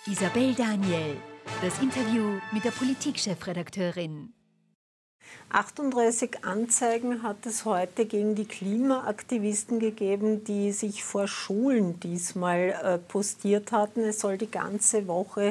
Isabel Daniel, das Interview mit der Politikchefredakteurin. 38 Anzeigen hat es heute gegen die Klimaaktivisten gegeben, die sich vor Schulen diesmal postiert hatten. Es soll die ganze Woche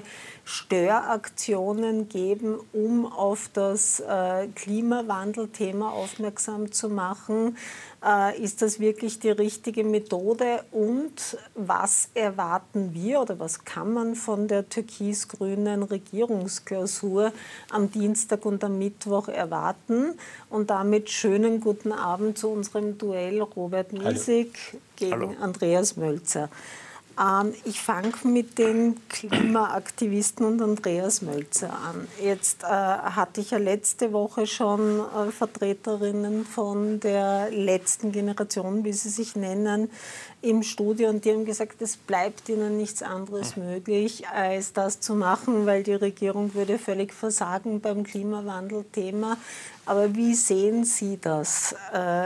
Störaktionen geben, um auf das Klimawandelthema aufmerksam zu machen. Ist das wirklich die richtige Methode? Und was erwarten wir oder was kann man von der türkis-grünen Regierungsklausur am Dienstag und am Mittwoch erwarten? Und damit schönen guten Abend zu unserem Duell Robert Miesig gegen Andreas Mölzer. Ich fange mit den Klimaaktivisten und Andreas Mölzer an. Jetzt hatte ich ja letzte Woche schon Vertreterinnen von der letzten Generation, wie sie sich nennen, im Studio, und die haben gesagt, es bleibt ihnen nichts anderes möglich, als das zu machen, weil die Regierung würde völlig versagen beim Klimawandelthema. Aber wie sehen Sie das?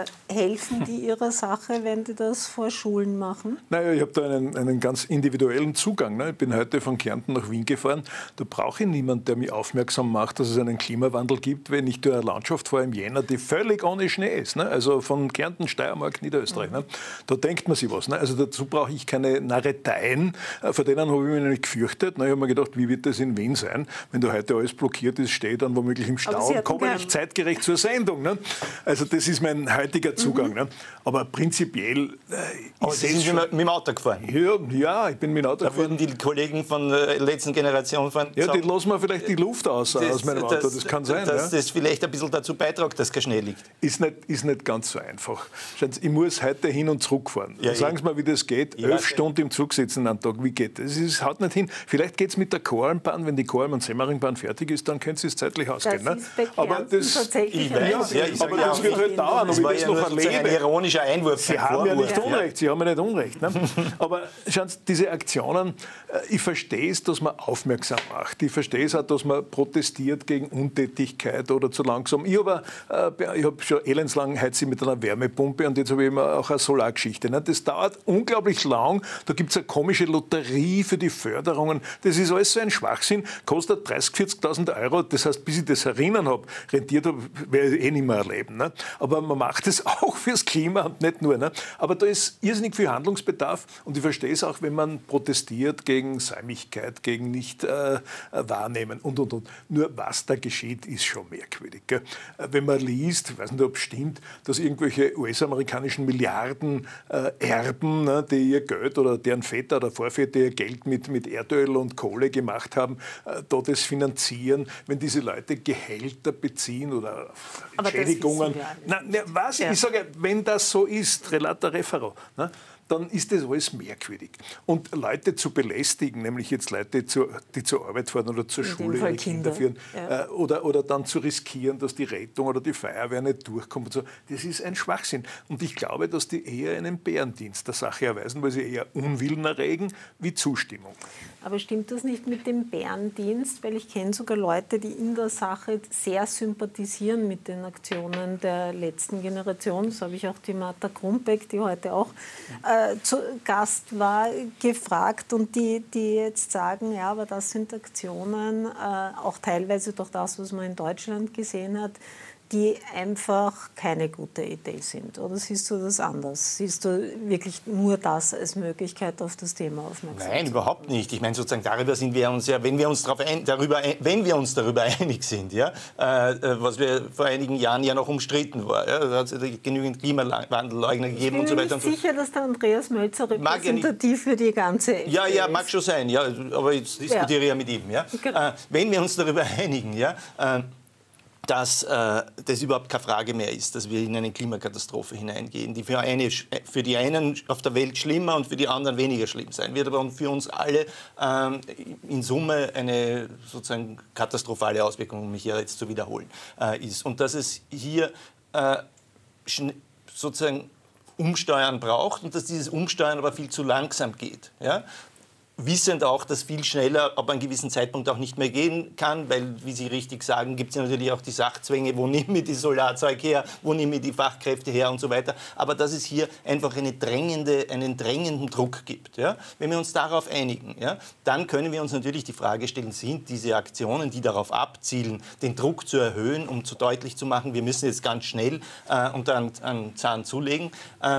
Helfen die Ihrer Sache, wenn die das vor Schulen machen? Naja, ich habe da einen ganz individuellen Zugang. Ne? Ich bin heute von Kärnten nach Wien gefahren. Da brauche ich niemanden, der mich aufmerksam macht, dass es einen Klimawandel gibt, wenn ich durch eine Landschaft fahre im Jänner, die völlig ohne Schnee ist. Ne? Also von Kärnten, Steiermark, Niederösterreich. Ne? Da denkt man sich was. Ne? Also dazu brauche ich keine Narreteien. Vor denen habe ich mich nicht gefürchtet. Ne? Ich habe mir gedacht, wie wird das in Wien sein, wenn da heute alles blockiert ist, stehe dann womöglich im Stau und komme nicht zeitgerecht zur Sendung. Ne? Also das ist mein heutiger Zugang. Ne? Aber prinzipiell... Aber Sie sind mit dem Auto gefahren? Ja, ich bin mit dem Auto gefahren. Da würden die Kollegen von der letzten Generation fahren. Ja, die lassen mir vielleicht die Luft aus meinem Auto. Das kann sein. Dass das vielleicht ein bisschen dazu beiträgt, dass kein Schnee liegt. Ist nicht ganz so einfach. Ich muss heute hin und zurück fahren. Ja, sagen Sie mal, wie das geht. 11 Stunden im Zug sitzen am Tag. Wie geht das? Es haut nicht hin. Vielleicht geht es mit der Koralmbahn. Wenn die Koralm- und Semmeringbahn fertig ist, dann können Sie es zeitlich ausgehen. Das ist bei aber das tatsächlich aber das wird halt dauern. Das war ja noch ein ironischer Einwurf. Sie haben ja nicht Unrecht. Sie haben ja nicht Unrecht. Ne? Aber schauen Sie, diese Aktionen, ich verstehe es, dass man aufmerksam macht. Ich verstehe es auch, dass man protestiert gegen Untätigkeit oder zu langsam. Ich habe schon elendslang heize mit einer Wärmepumpe und jetzt habe ich immer auch eine Solargeschichte. Ne? Das dauert unglaublich lang. Da gibt es eine komische Lotterie für die Förderungen. Das ist alles so ein Schwachsinn. Kostet 30.000, 40.000 Euro. Das heißt, bis ich das erinnern habe, rentiert habe, werde ich nicht mehr erleben. Ne? Aber man macht es auch fürs Klima und nicht nur. Ne? Aber da ist irrsinnig viel Handlungsbedarf und ich verstehe es auch, wenn man protestiert gegen Säumigkeit, gegen Nicht-Wahrnehmen und. Nur was da geschieht, ist schon merkwürdig. Gell? Wenn man liest, ich weiß nicht, ob es stimmt, dass irgendwelche US-amerikanischen Milliarden Erben, ne, die ihr Geld oder deren Väter oder Vorväter ihr Geld mit Erdöl und Kohle gemacht haben, da das finanzieren, wenn diese Leute Gehälter beziehen oder Entschädigungen. Was? Ja. Ich sage, wenn das so ist, relata refero, ne, dann ist das alles merkwürdig. Und Leute zu belästigen, nämlich jetzt Leute, die zur Arbeit fahren oder zur Schule ihre Kinder führen, oder dann zu riskieren, dass die Rettung oder die Feuerwehr nicht durchkommt und so, das ist ein Schwachsinn. Und ich glaube, dass die eher einen Bärendienst der Sache erweisen, weil sie eher Unwillen erregen wie Zustimmung. Aber stimmt das nicht mit dem Bärendienst? Weil ich kenne sogar Leute, die in der Sache sehr sympathisieren mit den Aktionen der letzten Generation. Das habe ich auch die Martha Krumbeck, die heute auch zu Gast war, gefragt. Und die jetzt sagen, ja, aber das sind Aktionen, auch teilweise durch das, was man in Deutschland gesehen hat, die einfach keine gute Idee sind. Oder siehst du das anders? Siehst du wirklich nur das als Möglichkeit, auf das Thema aufmerksam zu sein? Nein, überhaupt nicht. Ich meine, sozusagen darüber sind wir uns ja, wenn wir uns darüber einig sind, ja, was wir vor einigen Jahren ja noch umstritten war, ja, da hat es ja genügend Klimawandelleugner gegeben und so weiter. Ich bin mir sicher, dass der Andreas Mölzer repräsentativ für die ganze FPÖ ist. Ja, mag schon sein, ja, aber jetzt diskutiere ich ja mit ihm. Ja. Genau. Wenn wir uns darüber einigen, ja, dass das überhaupt keine Frage mehr ist, dass wir in eine Klimakatastrophe hineingehen, die für die einen auf der Welt schlimmer und für die anderen weniger schlimm sein wird, aber für uns alle in Summe eine sozusagen katastrophale Auswirkung, um mich ja jetzt zu wiederholen, ist. Und dass es hier sozusagen Umsteuern braucht und dass dieses Umsteuern aber viel zu langsam geht. Ja? wissend auch, dass viel schneller ab einem gewissen Zeitpunkt auch nicht mehr gehen kann, weil, wie Sie richtig sagen, gibt es ja natürlich auch die Sachzwänge, wo nehme ich die Solarzeug her, wo nehme ich die Fachkräfte her und so weiter. Aber dass es hier einfach einen drängenden Druck gibt. Ja? Wenn wir uns darauf einigen, ja, dann können wir uns natürlich die Frage stellen, sind diese Aktionen, die darauf abzielen, den Druck zu erhöhen, um zu deutlich zu machen, wir müssen jetzt ganz schnell unter einen Zahn zulegen,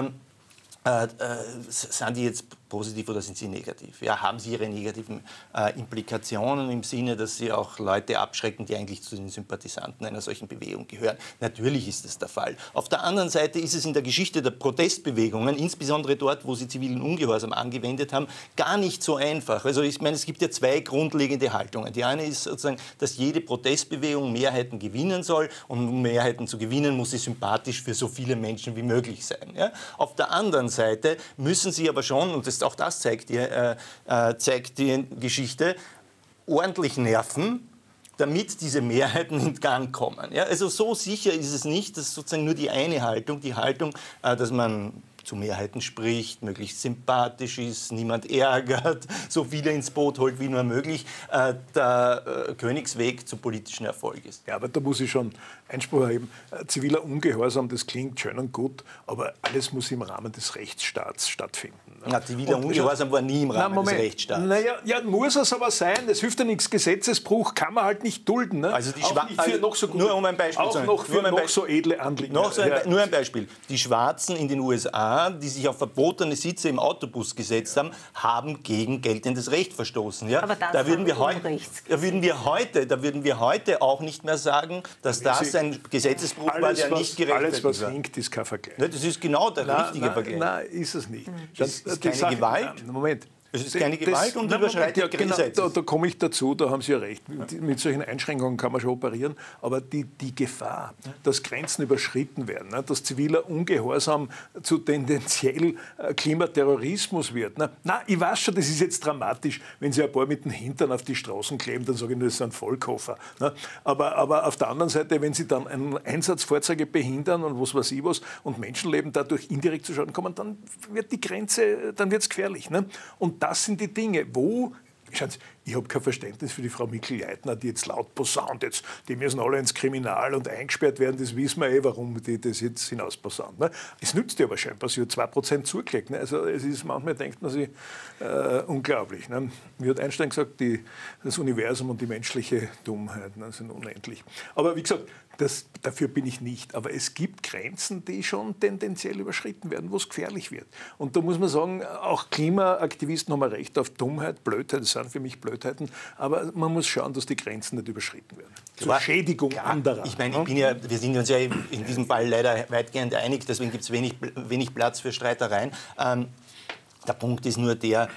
sind die jetzt positiv oder sind sie negativ? Ja, haben sie ihre negativen Implikationen im Sinne, dass sie auch Leute abschrecken, die eigentlich zu den Sympathisanten einer solchen Bewegung gehören? Natürlich ist das der Fall. Auf der anderen Seite ist es in der Geschichte der Protestbewegungen, insbesondere dort, wo sie zivilen Ungehorsam angewendet haben, gar nicht so einfach. Also ich meine, es gibt ja zwei grundlegende Haltungen. Die eine ist sozusagen, dass jede Protestbewegung Mehrheiten gewinnen soll und um Mehrheiten zu gewinnen, muss sie sympathisch für so viele Menschen wie möglich sein. Ja? Auf der anderen Seite müssen sie aber schon, und auch das zeigt die Geschichte, ordentlich nerven, damit diese Mehrheiten in Gang kommen. Ja, also so sicher ist es nicht, dass sozusagen nur die eine Haltung, dass man zu Mehrheiten spricht, möglichst sympathisch ist, niemand ärgert, so viele ins Boot holt wie nur möglich, der Königsweg zu politischen Erfolg ist. Ja, aber da muss ich schon Einspruch erheben. Ziviler Ungehorsam, das klingt schön und gut, aber alles muss im Rahmen des Rechtsstaats stattfinden. Ne? Na, ziviler Ungehorsam war nie im Rahmen des Rechtsstaats. Naja, ja, muss es aber sein. Es hilft ja nichts. Gesetzesbruch kann man halt nicht dulden. Ne? Also nur um ein Beispiel zu sagen. Noch so edle Anliegen. Nur ein Beispiel. Die Schwarzen in den USA, die sich auf verbotene Sitze im Autobus gesetzt haben, haben gegen geltendes Recht verstoßen. Ja? Aber das da würden wir heute auch nicht mehr sagen, dass das ein Gesetzesbruch war, der nicht gerechtfertigt war. Alles, was hinkt, ist kein Vergleich. Das ist genau der richtige Vergleich. Nein, ist es nicht. Es ist keine Gewalt. Moment. Es ist keine Gewalt und überschreitet Gesetze. Da komme ich dazu, da haben Sie ja recht. Mit solchen Einschränkungen kann man schon operieren. Aber die Gefahr, dass Grenzen überschritten werden, dass ziviler Ungehorsam zu tendenziell Klimaterrorismus wird. Na, ich weiß schon, das ist jetzt dramatisch, wenn Sie ein paar mit dem Hintern auf die Straßen kleben, dann sage ich nur, das ist ein Vollkoffer. Aber auf der anderen Seite, wenn Sie dann Einsatzfahrzeuge behindern und was weiß ich was und Menschenleben dadurch indirekt zu Schaden kommen, dann wird die Grenze, dann wird es gefährlich. Und das sind die Dinge, wo, ich habe kein Verständnis für die Frau Mikl-Leitner, die jetzt laut posaunt, die müssen alle ins Kriminal und eingesperrt werden, das wissen wir warum die das jetzt hinausposaunt. Es nützt ihr aber scheinbar, sie hat 2% zugelegt. Also es ist, manchmal denkt man sich, unglaublich. Wie hat Einstein gesagt, das Universum und die menschliche Dummheit sind unendlich. Aber wie gesagt, dafür bin ich nicht. Aber es gibt Grenzen, die schon tendenziell überschritten werden, wo es gefährlich wird. Und da muss man sagen, auch Klimaaktivisten haben recht auf Dummheit, Blödheit, das sind für mich Blödheiten. Aber man muss schauen, dass die Grenzen nicht überschritten werden. Zur Schädigung anderer. Ich meine, wir sind uns ja in diesem Fall leider weitgehend einig, deswegen gibt es wenig Platz für Streitereien. Der Punkt ist nur der,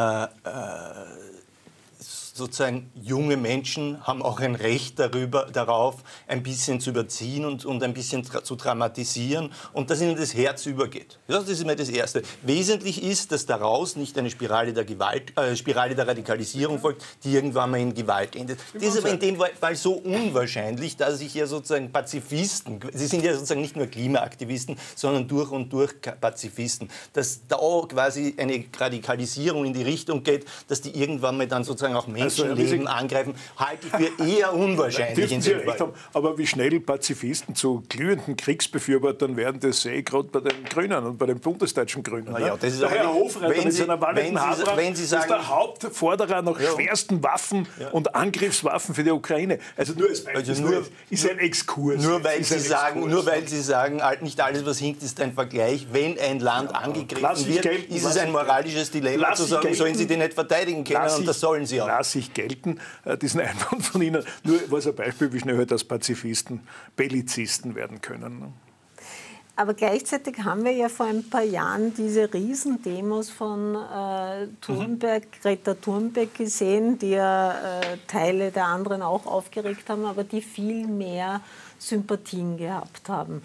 sozusagen junge Menschen haben auch ein Recht darauf, ein bisschen zu überziehen und ein bisschen zu dramatisieren und dass ihnen das Herz übergeht. Das ist immer das Erste. Wesentlich ist, dass daraus nicht eine Spirale der Radikalisierung folgt, die irgendwann mal in Gewalt endet. Das ist aber in dem Fall so unwahrscheinlich, dass sich ja sozusagen Pazifisten, sie sind ja sozusagen nicht nur Klimaaktivisten, sondern durch und durch Pazifisten, dass da quasi eine Radikalisierung in die Richtung geht, dass die irgendwann mal dann sozusagen auch Menschenleben angreifen, halte ich für eher unwahrscheinlich. Sie recht haben, aber wie schnell Pazifisten zu glühenden Kriegsbefürwortern werden, das sehe ich gerade bei den Grünen und bei den bundesdeutschen Grünen. Ja, das ist der Herr Hofreiter mit seiner wenn Sie sagen, ist der Hauptforderer nach schwersten Waffen und Angriffswaffen für die Ukraine. Also nur als Beispiel, ist ein Exkurs. Nur weil Sie sagen, nicht alles, was hinkt, ist ein Vergleich. Wenn ein Land angegriffen wird, ist es ein moralisches Dilemma zu sagen, sollen Sie den nicht verteidigen können und das sollen Sie auch. Lasse ich gelten, diesen Einwand von Ihnen. Nur war es ein Beispiel, wie schnell halt aus Pazifisten Bellizisten werden können. Aber gleichzeitig haben wir ja vor ein paar Jahren diese Riesendemos von Greta Thunberg gesehen, die ja Teile der anderen auch aufgeregt haben, aber die viel mehr Sympathien gehabt haben.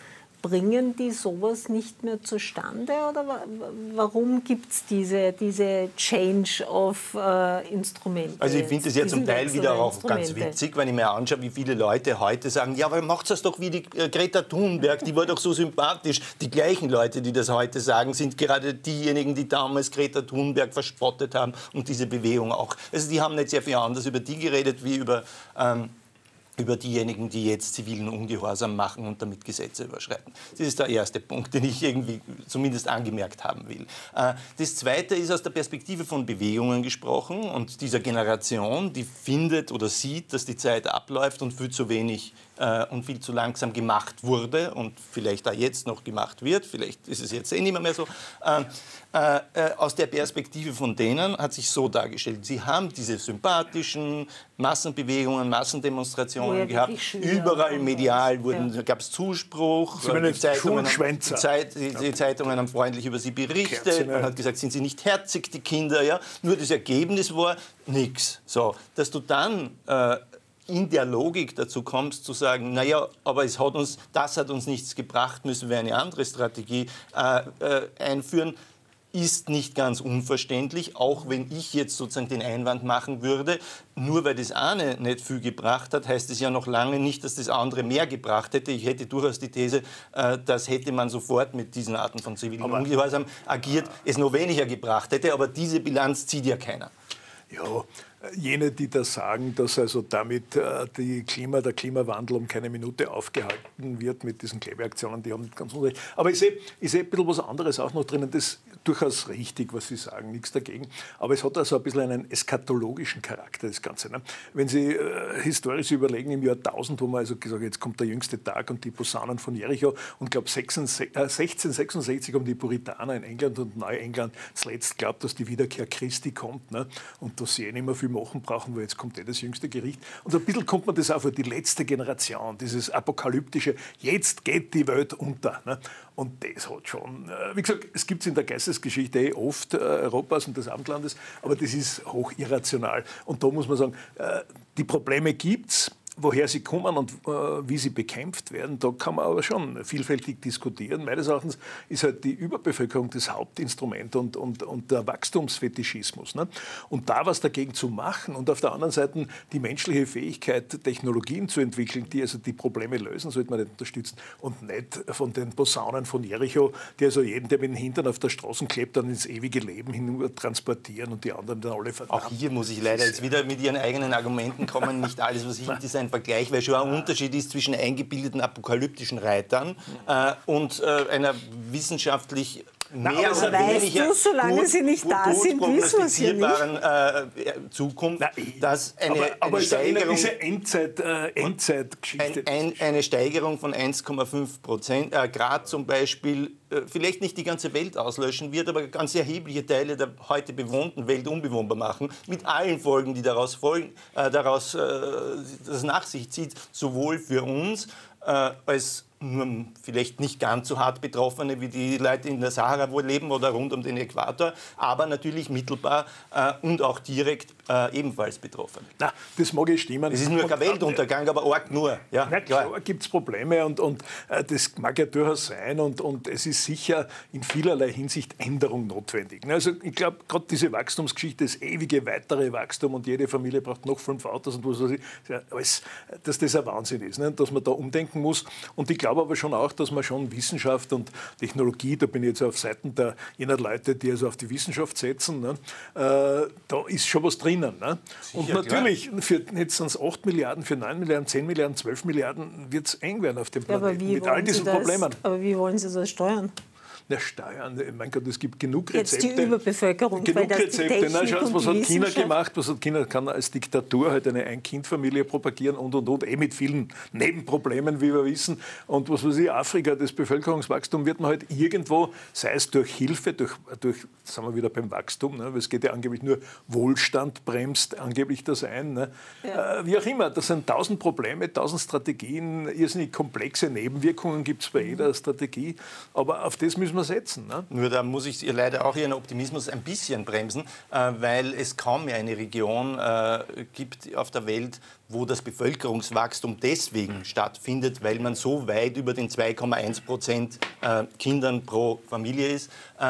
bringen die sowas nicht mehr zustande? Oder warum gibt es diese Change of Instrumente? Also ich finde das ja zum Teil wieder auch ganz witzig, wenn ich mir anschaue, wie viele Leute heute sagen, ja, aber macht das doch wie die Greta Thunberg, die war doch so sympathisch. Die gleichen Leute, die das heute sagen, sind gerade diejenigen, die damals Greta Thunberg verspottet haben und diese Bewegung auch. Also die haben nicht sehr viel anders über die geredet, wie über diejenigen, die jetzt zivilen Ungehorsam machen und damit Gesetze überschreiten. Das ist der erste Punkt, den ich irgendwie zumindest angemerkt haben will. Das Zweite ist aus der Perspektive von Bewegungen gesprochen und dieser Generation, die findet oder sieht, dass die Zeit abläuft und viel zu wenig und viel zu langsam gemacht wurde und vielleicht auch jetzt noch gemacht wird, vielleicht ist es jetzt nicht mehr so. Aus der Perspektive von denen hat sich so dargestellt, sie haben diese sympathischen Massenbewegungen, Massendemonstrationen gehabt, überall medial gab es Zuspruch, die Zeitungen haben freundlich über sie berichtet, man hat gesagt, sind sie nicht herzig, die Kinder, ja? Nur das Ergebnis war nichts. So, dass du dann in der Logik dazu kommst, zu sagen, naja, aber das hat uns nichts gebracht, müssen wir eine andere Strategie einführen, ist nicht ganz unverständlich, auch wenn ich jetzt sozusagen den Einwand machen würde, nur weil das eine nicht viel gebracht hat, heißt es ja noch lange nicht, dass das andere mehr gebracht hätte. Ich hätte durchaus die These, dass hätte man sofort mit diesen Arten von zivilen Ungehorsam agiert, es noch weniger gebracht hätte, aber diese Bilanz zieht ja keiner. Ja, jene, die da sagen, dass also damit der Klimawandel um keine Minute aufgehalten wird mit diesen Klebeaktionen, die haben nicht ganz unrecht. Aber ich sehe ein bisschen was anderes auch noch drinnen. Das ist durchaus richtig, was Sie sagen, nichts dagegen. Aber es hat also ein bisschen einen eskatologischen Charakter, das Ganze. Ne? Wenn Sie historisch überlegen, im Jahr 1000, wo man also gesagt hat, jetzt kommt der jüngste Tag und die Posaunen von Jericho und glaube 1666 haben die Puritaner in England und Neuengland zuletzt glaubt, dass die Wiederkehr Christi kommt, ne? Und dass sie nicht mehr viel machen brauchen, weil jetzt kommt das jüngste Gericht. Und so ein bisschen kommt man das auch vor, die letzte Generation, dieses apokalyptische, jetzt geht die Welt unter. Ne? Und das hat schon, wie gesagt, es gibt es in der Geistesgeschichte oft Europas und des Abendlandes, aber das ist hoch irrational. Und da muss man sagen, die Probleme gibt es. Woher sie kommen und wie sie bekämpft werden, da kann man aber schon vielfältig diskutieren. Meines Erachtens ist halt die Überbevölkerung das Hauptinstrument und der Wachstumsfetischismus. Ne? Und da was dagegen zu machen und auf der anderen Seite die menschliche Fähigkeit, Technologien zu entwickeln, die also die Probleme lösen, sollte man nicht unterstützen und nicht von den Posaunen von Jericho, die also jeden, der mit den Hintern auf der Straße klebt, dann ins ewige Leben hinüber transportieren und die anderen dann alle verdammt. Auch hier muss ich leider jetzt wieder mit Ihren eigenen Argumenten kommen. Nicht alles, was ich ein Vergleich, weil schon ein Unterschied ist zwischen eingebildeten apokalyptischen Reitern und einer wissenschaftlich mehr oder weniger solange sie nicht da sind, wissen wir es ja nicht. Zukunft, dass eine Steigerung, diese Endzeitgeschichte, eine Steigerung von 1,5 Grad zum Beispiel vielleicht nicht die ganze Welt auslöschen wird, aber ganz erhebliche Teile der heute bewohnten Welt unbewohnbar machen, mit allen Folgen, die daraus das nach sich zieht, sowohl für uns als nur vielleicht nicht ganz so hart Betroffene wie die Leute in der Sahara wohl leben oder rund um den Äquator, aber natürlich mittelbar und auch direkt ebenfalls betroffen. Na, das mag ich stimmen. Es ist nur kein Weltuntergang, aber arg nur. Ja, na klar gibt es Probleme und das mag ja durchaus sein und es ist sicher in vielerlei Hinsicht Änderung notwendig. Also ich glaube, gerade diese Wachstumsgeschichte, das ewige weitere Wachstum und jede Familie braucht noch 5 Autos und was weiß ich, dass das ein Wahnsinn ist, ne? Dass man da umdenken muss. Und ich glaube aber schon auch, dass man schon Wissenschaft und Technologie, da bin ich jetzt auf Seiten jener Leute, die also auf die Wissenschaft setzen, ne? Da ist schon was drinnen. Ne? Sicher, und natürlich, jetzt sind es 8 Milliarden, für 9 Milliarden, 10 Milliarden, 12 Milliarden wird es eng werden auf dem Planeten mit all diesen Problemen. Aber wie wollen Sie das steuern? Na, Steuern, mein Gott, es gibt genug Rezepte. Jetzt die Überbevölkerung. Genug Rezepte. Na, schauen Sie, was hat China gemacht? Was hat China? Kann als Diktatur halt eine Ein-Kind-Familie propagieren und. Mit vielen Nebenproblemen, wie wir wissen. Und was weiß ich, Afrika, das Bevölkerungswachstum wird man halt irgendwo, sei es durch Hilfe, durch sagen wir wieder beim Wachstum, ne? Weil es geht ja angeblich nur Wohlstand bremst angeblich das ein. Ne? Ja. Wie auch immer, das sind 1000 Probleme, 1000 Strategien, irrsinnig komplexe Nebenwirkungen gibt es bei jeder Strategie. Aber auf das müssen müssen wir setzen. Ne? Nur da muss ich leider auch Ihren Optimismus ein bisschen bremsen, weil es kaum mehr eine Region gibt auf der Welt, wo das Bevölkerungswachstum deswegen stattfindet, weil man so weit über den 2,1% Kindern pro Familie ist,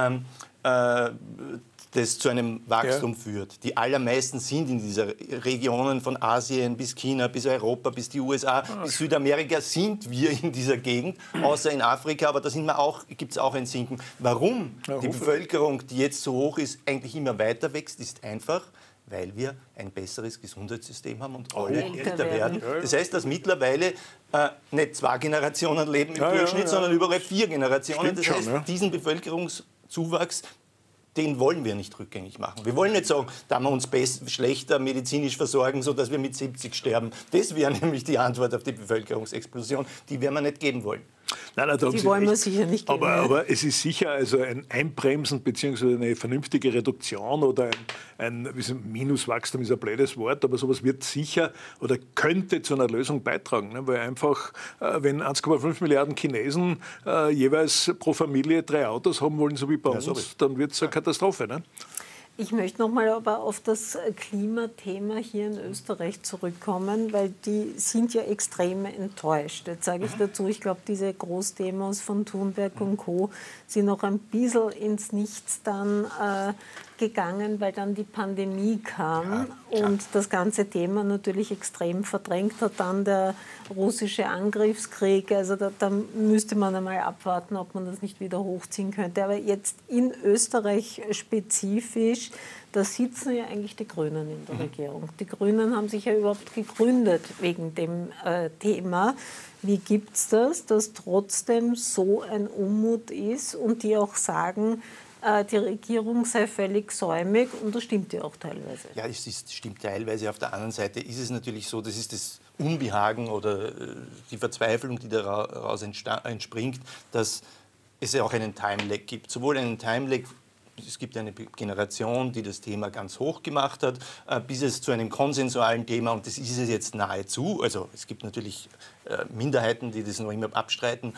das zu einem Wachstum führt. Die allermeisten sind in dieser Regionen von Asien bis China, bis Europa, bis die USA, bis Südamerika sind wir in dieser Gegend, außer in Afrika, aber da gibt es auch ein Sinken. Warum die Bevölkerung, die jetzt so hoch ist, eigentlich immer weiter wächst, ist einfach, weil wir ein besseres Gesundheitssystem haben und alle älter werden. Das heißt, dass mittlerweile nicht 2 Generationen leben im Durchschnitt, sondern überall 4 Generationen. Das heißt, diesen Bevölkerungszuwachs, den wollen wir nicht rückgängig machen. Wir wollen nicht sagen, da wir uns schlechter medizinisch versorgen, sodass wir mit 70 sterben. Das wäre nämlich die Antwort auf die Bevölkerungsexplosion. Die werden wir nicht geben wollen. Nein, die wollen wir sicher nicht geben. Aber es ist sicher also ein Einbremsen bzw. eine vernünftige Reduktion oder ein Minuswachstum ist ein blödes Wort, aber sowas wird sicher oder könnte zu einer Lösung beitragen. Ne? Weil einfach, wenn 1,5 Milliarden Chinesen jeweils pro Familie 3 Autos haben wollen, so wie bei uns, dann wird es eine Katastrophe. Ne? Ich möchte noch mal aber auf das Klimathema hier in Österreich zurückkommen, weil die sind ja extrem enttäuscht. Jetzt sage ich dazu, ich glaube, diese Großdemos von Thunberg und Co. sind noch ein bisschen ins Nichts dann gegangen, weil dann die Pandemie kam und das ganze Thema natürlich extrem verdrängt hat. Dann der russische Angriffskrieg, also da müsste man einmal abwarten, ob man das nicht wieder hochziehen könnte. Aber jetzt in Österreich spezifisch, da sitzen ja eigentlich die Grünen in der Regierung. Die Grünen haben sich ja überhaupt gegründet wegen dem Thema. Wie gibt es das, dass trotzdem so ein Unmut ist und die auch sagen, die Regierung sei völlig säumig, und das stimmt ja auch teilweise. Ja, stimmt teilweise. Auf der anderen Seite ist es natürlich so, das ist das Unbehagen oder die Verzweiflung, die daraus entspringt, dass es ja auch einen Time-Lag gibt. Sowohl einen Time-Lag, es gibt eine Generation, die das Thema ganz hoch gemacht hat, bis es zu einem konsensualen Thema, und das ist es jetzt nahezu, also es gibt natürlich Minderheiten, die das noch immer abstreiten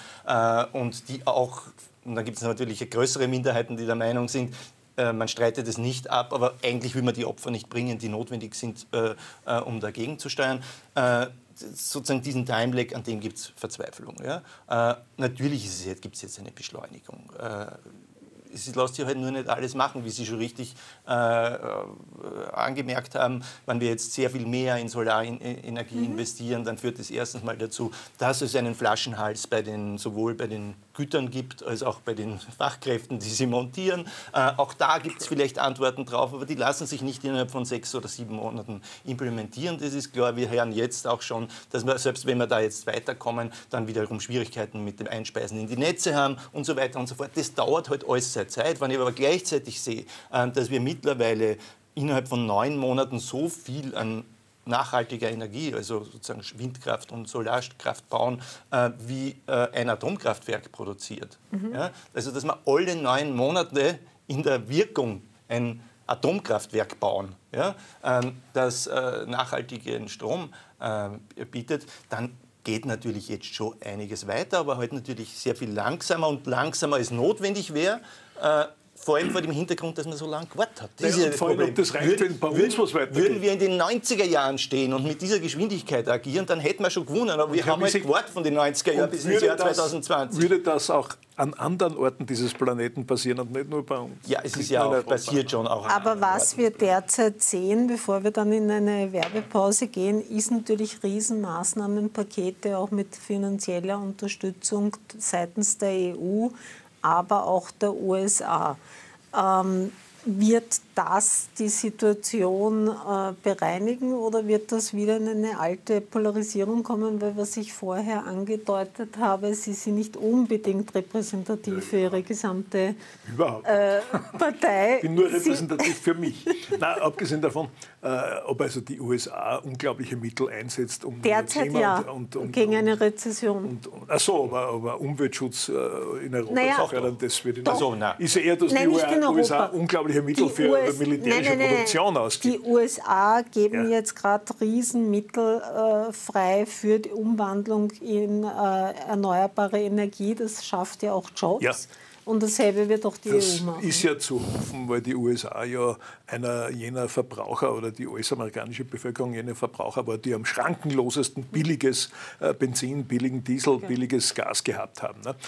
und die auch, und dann gibt es natürlich größere Minderheiten, die der Meinung sind, man streitet es nicht ab, aber eigentlich will man die Opfer nicht bringen, die notwendig sind, um dagegen zu steuern. Sozusagen diesen Time-Lag, an dem gibt es Verzweiflung. Ja? Natürlich gibt es jetzt eine Beschleunigung. Es lässt sich halt nur nicht alles machen, wie Sie schon richtig angemerkt haben. Wenn wir jetzt sehr viel mehr in Solarenergie investieren, dann führt das erstens mal dazu, dass es einen Flaschenhals sowohl bei den Gütern gibt, als auch bei den Fachkräften, die sie montieren. Auch da gibt es vielleicht Antworten drauf, aber die lassen sich nicht innerhalb von 6 oder 7 Monaten implementieren. Das ist klar. Wir hören jetzt auch schon, dass wir, selbst wenn wir da jetzt weiterkommen, dann wiederum Schwierigkeiten mit dem Einspeisen in die Netze haben und so weiter und so fort. Das dauert halt alles seine Zeit. Wenn ich aber gleichzeitig sehe, dass wir mittlerweile innerhalb von 9 Monaten so viel an nachhaltiger Energie, also sozusagen Windkraft und Solarkraft bauen, wie ein Atomkraftwerk produziert. Ja? Also dass wir alle 9 Monate in der Wirkung ein Atomkraftwerk bauen, ja? Das nachhaltigen Strom bietet, dann geht natürlich jetzt schon einiges weiter, aber halt natürlich sehr viel langsamer und langsamer als notwendig wäre. Vor allem vor dem Hintergrund, dass man so lange gewartet hat. Das ist vor allem, ob das reicht, wenn bei uns was weitergeht. Würden wir in den 90er Jahren stehen und mit dieser Geschwindigkeit agieren, dann hätten wir schon gewonnen. Aber wir haben halt gewartet von den 90er Jahren bis ins Jahr 2020. Würde das auch an anderen Orten dieses Planeten passieren und nicht nur bei uns? Ja, es ist ja auch passiert schon auch an Aber was wir derzeit sehen, bevor wir dann in eine Werbepause gehen, ist natürlich Riesenmaßnahmenpakete, auch mit finanzieller Unterstützung seitens der EU, aber auch der USA. Wird das die Situation bereinigen oder wird das wieder in eine alte Polarisierung kommen? Weil, was ich vorher angedeutet habe, Sie sind nicht unbedingt repräsentativ für Ihre gesamte Partei. Ich bin nur repräsentativ für mich. Nein, abgesehen davon, ob also die USA unglaubliche Mittel einsetzt, um derzeit Klima gegen eine Rezession. Aber Umweltschutz in Europa naja, fördern, das wird ist ja eher, dass die USA unglaubliche Mittel für militärische Produktion ausgibt. Die USA geben jetzt gerade Riesenmittel frei für die Umwandlung in erneuerbare Energie. Das schafft ja auch Jobs. Ja. Und dasselbe wird auch die EU machen. Das ist ja zu hoffen, weil die USA ja einer jener Verbraucher oder die US-amerikanische Bevölkerung jener Verbraucher war, die am schrankenlosesten billiges Benzin, billigen Diesel, billiges Gas gehabt haben. Ne?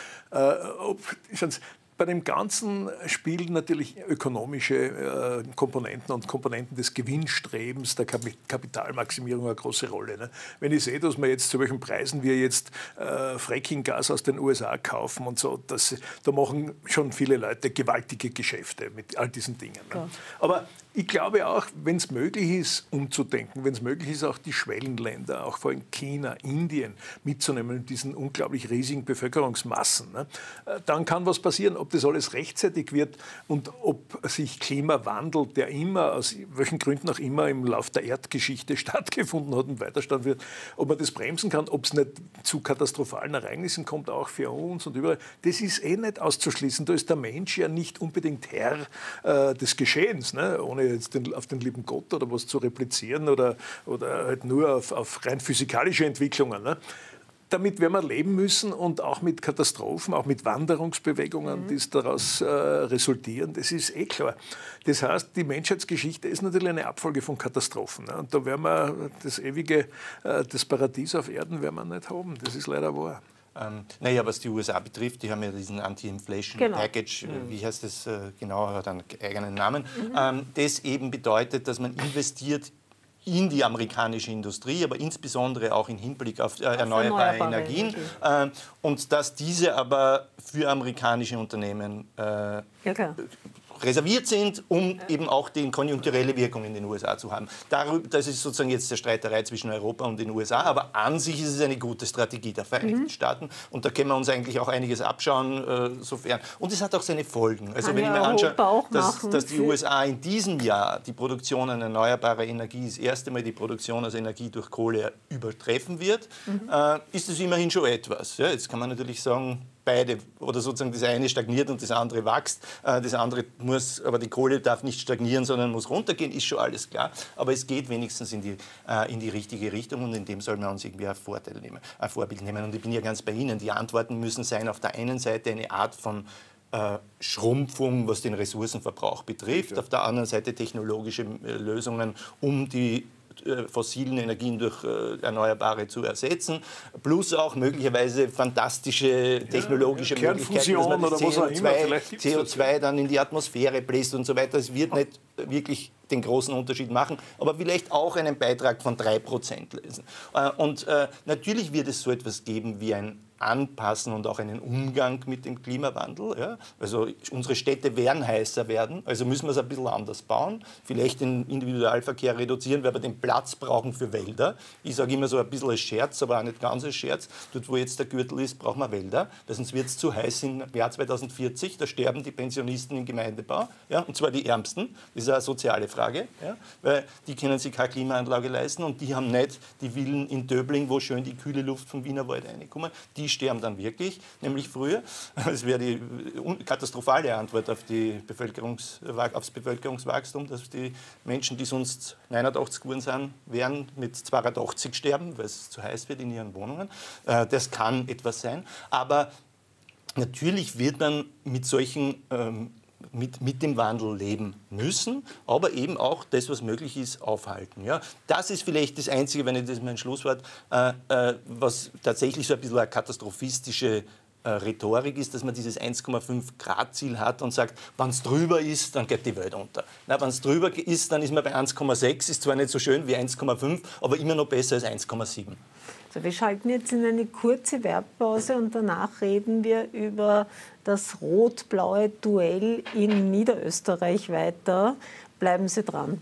Bei dem Ganzen spielen natürlich ökonomische Komponenten und Komponenten des Gewinnstrebens, der Kapitalmaximierung eine große Rolle. Ne? Wenn ich sehe, dass wir jetzt zu welchen Preisen wir jetzt Fracking-Gas aus den USA kaufen und so, da machen schon viele Leute gewaltige Geschäfte mit all diesen Dingen. Ne? Ja. Aber ich glaube auch, wenn es möglich ist, umzudenken, wenn es möglich ist, auch die Schwellenländer, auch vor allem China, Indien mitzunehmen, diesen unglaublich riesigen Bevölkerungsmassen, ne? Dann kann was passieren. Ob das alles rechtzeitig wird und ob sich Klimawandel, der immer, aus welchen Gründen auch immer im Lauf der Erdgeschichte stattgefunden hat und weiterstand wird, ob man das bremsen kann, ob es nicht zu katastrophalen Ereignissen kommt, auch für uns und überall, das ist nicht auszuschließen. Da ist der Mensch ja nicht unbedingt Herr des Geschehens, ne? Ohne jetzt auf den lieben Gott oder was zu replizieren oder halt nur auf rein physikalische Entwicklungen. Ne? Damit werden wir leben müssen und auch mit Katastrophen, auch mit Wanderungsbewegungen, die daraus resultieren, das ist eh klar. Das heißt, die Menschheitsgeschichte ist natürlich eine Abfolge von Katastrophen. Ne? Und da werden wir das Paradies auf Erden werden wir nicht haben. Das ist leider wahr. Naja, was die USA betrifft, die haben ja diesen Anti-Inflation Package, wie heißt das genau, hat einen eigenen Namen, das eben bedeutet, dass man investiert in die amerikanische Industrie, aber insbesondere auch im Hinblick auf erneuerbare Energien und dass diese aber für amerikanische Unternehmen reserviert sind, um eben auch die konjunkturelle Wirkung in den USA zu haben. Das ist sozusagen jetzt der Streiterei zwischen Europa und den USA, aber an sich ist es eine gute Strategie der Vereinigten Staaten und da können wir uns eigentlich auch einiges abschauen, sofern. Und es hat auch seine Folgen. Also wenn ich mir anschaue, dass die USA in diesem Jahr die Produktion an erneuerbarer Energie das erste Mal die Produktion aus Energie durch Kohle übertreffen wird, ist es immerhin schon etwas. Ja, jetzt kann man natürlich sagen, beide, oder sozusagen das eine stagniert und das andere wächst. Das andere muss, aber die Kohle darf nicht stagnieren, sondern muss runtergehen, ist schon alles klar. Aber es geht wenigstens in die richtige Richtung und in dem soll man uns irgendwie ein Vorbild nehmen. Und ich bin ja ganz bei Ihnen. Die Antworten müssen sein, auf der einen Seite eine Art von Schrumpfung, was den Ressourcenverbrauch betrifft, auf der anderen Seite technologische Lösungen, um die fossilen Energien durch erneuerbare zu ersetzen, plus auch möglicherweise fantastische technologische Möglichkeiten, dass man das CO2 dann in die Atmosphäre bläst und so weiter. Es wird nicht wirklich den großen Unterschied machen, aber vielleicht auch einen Beitrag von 3% lesen. Und natürlich wird es so etwas geben wie ein Anpassen und auch einen Umgang mit dem Klimawandel. Ja? Also unsere Städte werden heißer werden, also müssen wir es ein bisschen anders bauen, vielleicht den Individualverkehr reduzieren, weil wir den Platz brauchen für Wälder. Ich sage immer so ein bisschen als Scherz, aber auch nicht ganz als Scherz. Dort, wo jetzt der Gürtel ist, brauchen wir Wälder, weil sonst wird es zu heiß im Jahr 2040. Da sterben die Pensionisten im Gemeindebau, ja? Und zwar die Ärmsten. Das ist eine soziale Frage, ja? Weil die können sich keine Klimaanlage leisten und die haben nicht die Villen in Döbling, wo schön die kühle Luft vom Wienerwald reinkommt. Die sterben dann wirklich, nämlich früher. Das wäre die katastrophale Antwort auf aufs Bevölkerungswachstum, dass die Menschen, die sonst 89 geworden sind, werden mit 82 sterben, weil es zu heiß wird in ihren Wohnungen. Das kann etwas sein. Aber natürlich wird man mit solchen mit dem Wandel leben müssen, aber eben auch das, was möglich ist, aufhalten. Ja? Das ist vielleicht das Einzige, wenn ich das mein Schlusswort, was tatsächlich so ein bisschen eine katastrophistische Rhetorik ist, dass man dieses 1,5-Grad-Ziel hat und sagt, wenn es drüber ist, dann geht die Welt unter. Wenn es drüber ist, dann ist man bei 1,6, ist zwar nicht so schön wie 1,5, aber immer noch besser als 1,7. So, wir schalten jetzt in eine kurze Werbepause und danach reden wir über das rot-blaue Duell in Niederösterreich weiter. Bleiben Sie dran.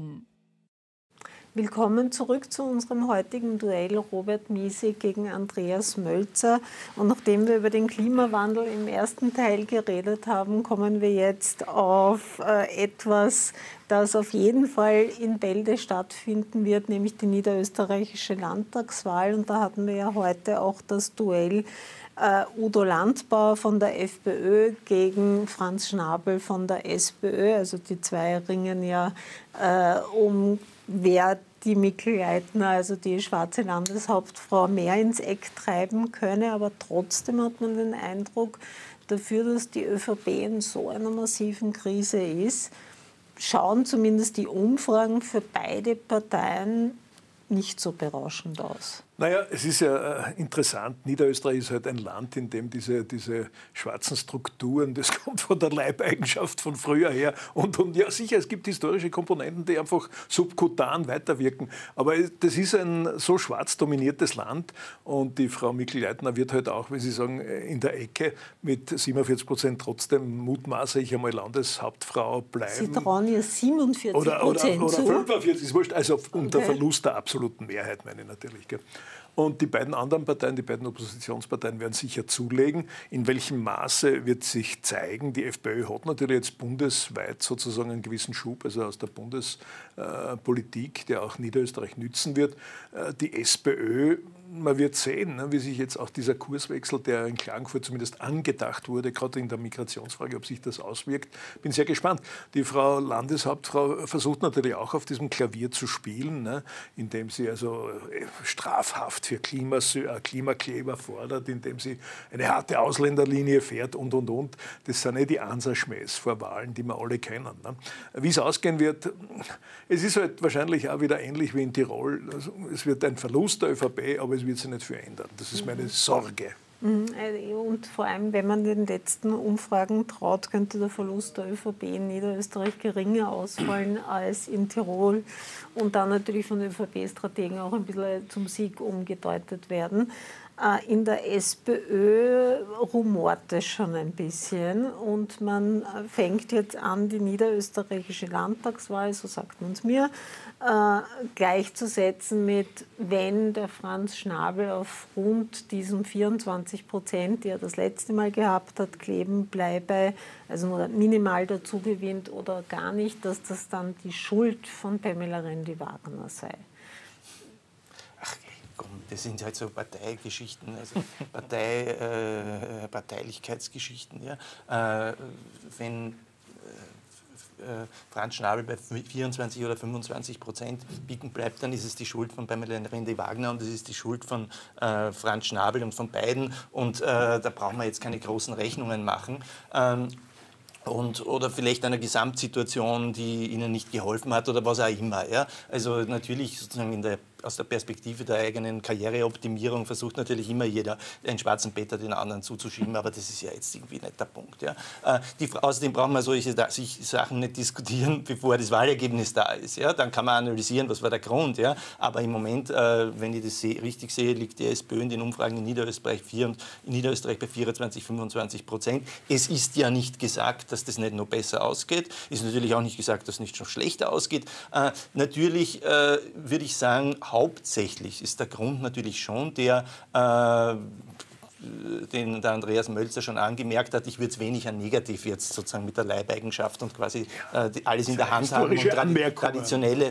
Willkommen zurück zu unserem heutigen Duell Robert Miesig gegen Andreas Mölzer. Und nachdem wir über den Klimawandel im ersten Teil geredet haben, kommen wir jetzt auf etwas, das auf jeden Fall in Bälde stattfinden wird, nämlich die niederösterreichische Landtagswahl. Und da hatten wir ja heute auch das Duell Udo Landbauer von der FPÖ gegen Franz Schnabel von der SPÖ. Also die zwei ringen ja um wer die Mikl Leitner, also die schwarze Landeshauptfrau, mehr ins Eck treiben könne. Aber trotzdem hat man den Eindruck, dafür, dass die ÖVP in so einer massiven Krise ist, schauen zumindest die Umfragen für beide Parteien nicht so berauschend aus. Naja, es ist ja interessant, Niederösterreich ist halt ein Land, in dem diese schwarzen Strukturen, das kommt von der Leibeigenschaft von früher her. Und ja, sicher, es gibt historische Komponenten, die einfach subkutan weiterwirken. Aber das ist ein so schwarz dominiertes Land und die Frau Mikl-Leitner wird halt auch, wie Sie sagen, in der Ecke mit 47% trotzdem mutmaße ich einmal Landeshauptfrau bleiben. Sie trauen ihr 47% oder zu? 45, ist wurscht, also unter Verlust der absoluten Mehrheit, meine ich natürlich. Gell. Und die beiden anderen Parteien, die beiden Oppositionsparteien werden sicher zulegen. In welchem Maße wird sich zeigen? Die FPÖ hat natürlich jetzt bundesweit sozusagen einen gewissen Schub, also aus der Bundespolitik, der auch Niederösterreich nützen wird. Die SPÖ, man wird sehen, wie sich jetzt auch dieser Kurswechsel, der in Klagenfurt zumindest angedacht wurde, gerade in der Migrationsfrage, ob sich das auswirkt. Bin sehr gespannt. Die Frau Landeshauptfrau versucht natürlich auch auf diesem Klavier zu spielen, indem sie also strafhaft für Klimakleber fordert, indem sie eine harte Ausländerlinie fährt und. Das sind die Ansaschmähs vor Wahlen, die wir alle kennen. Wie es ausgehen wird, es ist halt wahrscheinlich auch wieder ähnlich wie in Tirol. Also es wird ein Verlust der ÖVP, aber es wird sich nicht viel ändern. Das ist meine Sorge. Und vor allem, wenn man den letzten Umfragen traut, könnte der Verlust der ÖVP in Niederösterreich geringer ausfallen als in Tirol und dann natürlich von den ÖVP-Strategen auch ein bisschen zum Sieg umgedeutet werden. In der SPÖ rumort es schon ein bisschen und man fängt jetzt an, die niederösterreichische Landtagswahl, so sagt man es mir, gleichzusetzen mit, wenn der Franz Schnabel auf rund diesen 24%, die er das letzte Mal gehabt hat, kleben bleibe, also nur minimal dazu gewinnt oder gar nicht, dass das dann die Schuld von Pamela Rendi-Wagner sei. Ach, komm, das sind halt so Parteigeschichten, also Parteilichkeitsgeschichten. Ja. Wenn Franz Schnabel bei 24 oder 25% bieten bleibt, dann ist es die Schuld von Pamela Rendi-Wagner und es ist die Schuld von Franz Schnabel und von beiden. Und da brauchen wir jetzt keine großen Rechnungen machen. Oder vielleicht einer Gesamtsituation, die ihnen nicht geholfen hat oder was auch immer. Ja? Also natürlich sozusagen aus der Perspektive der eigenen Karriereoptimierung versucht natürlich immer jeder, einen schwarzen Peter den anderen zuzuschieben, aber das ist ja jetzt irgendwie nicht der Punkt. Ja? Außerdem brauchen wir solche Sachen nicht diskutieren, bevor das Wahlergebnis da ist. Ja? Dann kann man analysieren, was war der Grund. Ja? Aber im Moment, wenn ich das richtig sehe, liegt die SPÖ in den Umfragen in Niederösterreich bei 24, 25%. Es ist ja nicht gesagt, dass das nicht noch besser ausgeht. Ist natürlich auch nicht gesagt, dass es nicht schon schlechter ausgeht. Natürlich würde ich sagen, hauptsächlich ist der Grund natürlich schon der, den der Andreas Mölzer schon angemerkt hat, ich würde es wenig an negativ jetzt sozusagen mit der Leibeigenschaft und quasi alles in der Hand haben und traditionelle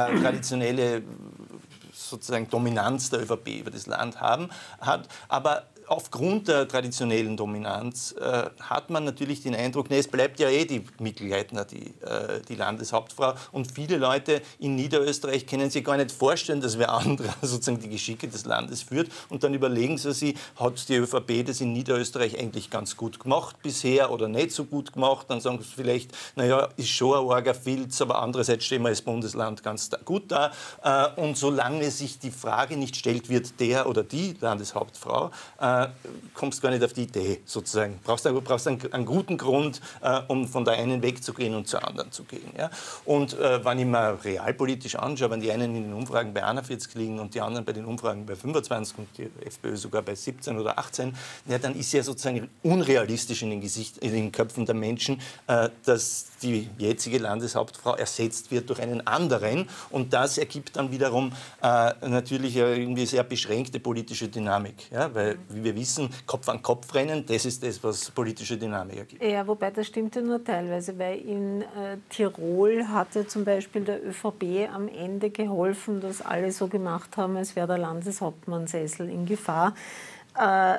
sozusagen Dominanz der ÖVP über das Land hat. Aber aufgrund der traditionellen Dominanz hat man natürlich den Eindruck, es bleibt ja die Mikl-Leitner, die Landeshauptfrau. Und viele Leute in Niederösterreich können sich gar nicht vorstellen, dass wer anderer sozusagen die Geschicke des Landes führt. Und dann überlegen sie sich, hat die ÖVP das in Niederösterreich eigentlich ganz gut gemacht bisher oder nicht so gut gemacht? Dann sagen sie vielleicht, naja, ist schon ein arger Filz, aber andererseits stehen wir als Bundesland ganz gut da. Und solange sich die Frage nicht stellt, wird der oder die Landeshauptfrau, kommst du gar nicht auf die Idee, sozusagen. Brauchst einen guten Grund, um von der einen wegzugehen und zur anderen zu gehen. Ja? Und wenn ich mir realpolitisch anschaue, wenn die einen in den Umfragen bei 41 liegen und die anderen bei den Umfragen bei 25 und die FPÖ sogar bei 17 oder 18, ja, dann ist ja sozusagen unrealistisch in den Köpfen der Menschen, dass die jetzige Landeshauptfrau ersetzt wird durch einen anderen. Und das ergibt dann wiederum natürlich irgendwie sehr beschränkte politische Dynamik. Ja? Weil, wie wir wissen, Kopf an Kopf rennen, das ist das, was politische Dynamik ergibt. Ja, wobei das stimmt ja nur teilweise, weil in Tirol hat ja zum Beispiel der ÖVP am Ende geholfen, dass alle so gemacht haben, als wäre der Landeshauptmannsessel in Gefahr.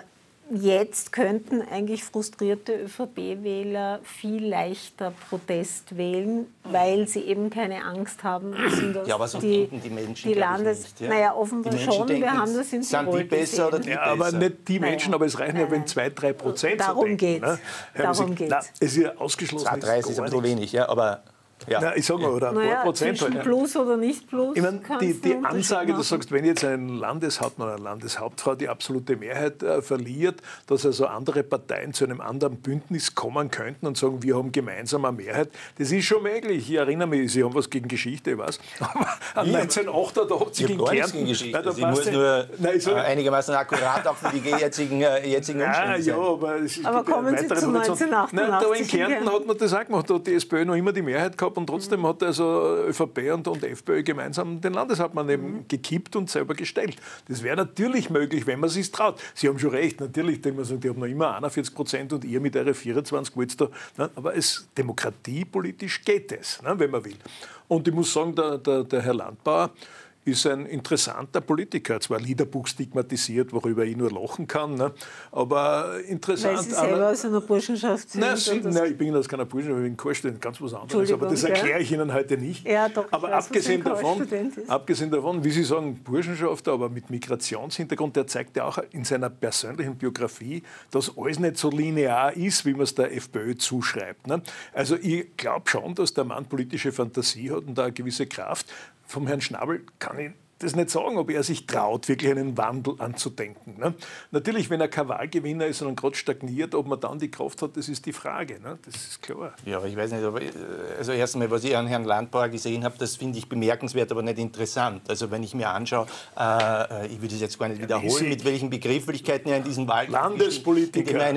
jetzt könnten eigentlich frustrierte ÖVP-Wähler viel leichter Protest wählen, weil sie eben keine Angst haben müssen, dass aber so denken die Menschen, die Landes... ja. Naja, offenbar schon. Denken, wir haben das in Tirol sind die besser oder die besser? Aber nicht die Menschen, aber es reichen ja, wenn 2-3% darum geht es. Darum geht's. Es ist ja ausgeschlossen. 2-3 ist ein bisschen wenig, ja, aber... Ja. Na, ich sage mal, oder ein paar Prozent. Zwischen Plus oder nicht Plus. Ich meine, die Ansage, du sagst, wenn jetzt ein Landeshauptmann oder eine Landeshauptfrau die absolute Mehrheit verliert, dass also andere Parteien zu einem anderen Bündnis kommen könnten und sagen, wir haben gemeinsam eine Mehrheit, das ist schon möglich. Ich erinnere mich, Sie haben was gegen Geschichte, ich weiß. Aber 1988 in Kärnten... Geschichte. Also ich muss nur einigermaßen akkurat auch für die jetzigen Umstände sein. Ja, aber kommen Sie zu 1988. Da in Kärnten hat man das auch gemacht, da hat die SPÖ noch immer die Mehrheit gehabt und trotzdem hat also ÖVP und FPÖ gemeinsam den Landeshauptmann eben gekippt und selber gestellt. Das wäre natürlich möglich, wenn man es sich traut. Sie haben schon recht, natürlich, die haben noch immer 41% und ihr mit euren 24 wollt da. Ne? Aber demokratiepolitisch geht es, ne, wenn man will. Und ich muss sagen, der Herr Landbauer ist ein interessanter Politiker, zwar Liederbuch stigmatisiert, worüber ich nur lachen kann, ne? Aber interessant. Weil Sie selber aus einer Burschenschaft sind? Nein, ich bin aus keiner Burschenschaft, ich bin Chorstudent, ganz was anderes, aber das erkläre ich Ihnen heute nicht. Ja, doch, aber abgesehen davon, wie Sie sagen, Burschenschaft, aber mit Migrationshintergrund, der zeigt ja auch in seiner persönlichen Biografie, dass alles nicht so linear ist, wie man es der FPÖ zuschreibt. Ne? Also ich glaube schon, dass der Mann politische Fantasie hat und da eine gewisse Kraft. Vom Herrn Schnabel kann ich das nicht sagen, ob er sich traut, wirklich einen Wandel anzudenken. Ne? Natürlich, wenn er kein Wahlgewinner ist, sondern gerade stagniert, ob man dann die Kraft hat, das ist die Frage. Ne? Das ist klar. Ja, aber ich weiß nicht, also erst einmal, was ich an Herrn Landbauer gesehen habe, das finde ich bemerkenswert, aber nicht interessant. Also wenn ich mir anschaue, ich würde es jetzt gar nicht wiederholen, mit welchen Begrifflichkeiten er in diesem Wahlkampf Landespolitiker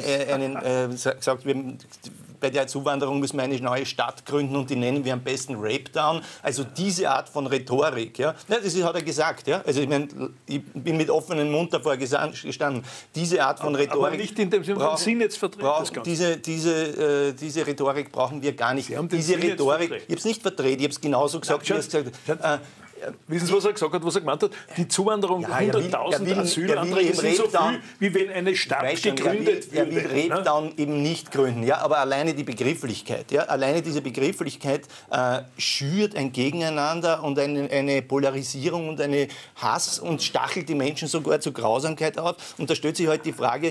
sagt, bei der Zuwanderung müssen wir eine neue Stadt gründen und die nennen wir am besten Rape Town. Also diese Art von Rhetorik, ja, das hat er gesagt. Ja? Also ich meine, ich bin mit offenem Mund davor gestanden. Diese Art von Rhetorik... Aber nicht in dem Sinn jetzt vertreten. Diese Rhetorik brauchen wir gar nicht. Diese Rhetorik, ich habe es nicht verdreht, ich habe es genauso gesagt, wie er es gesagt hat. Wissen Sie, was er gesagt hat, was er gemeint hat? Die Zuwanderung 100.000 Asylanträge sind so viel, wie wenn eine Stadt gegründet würde. Er will Rape Town eben nicht gründen, ja, aber alleine die Begrifflichkeit, ja, alleine diese Begrifflichkeit schürt ein Gegeneinander und eine Polarisierung und eine Hass und stachelt die Menschen sogar zur Grausamkeit auf. Und da stellt sich heute die Frage,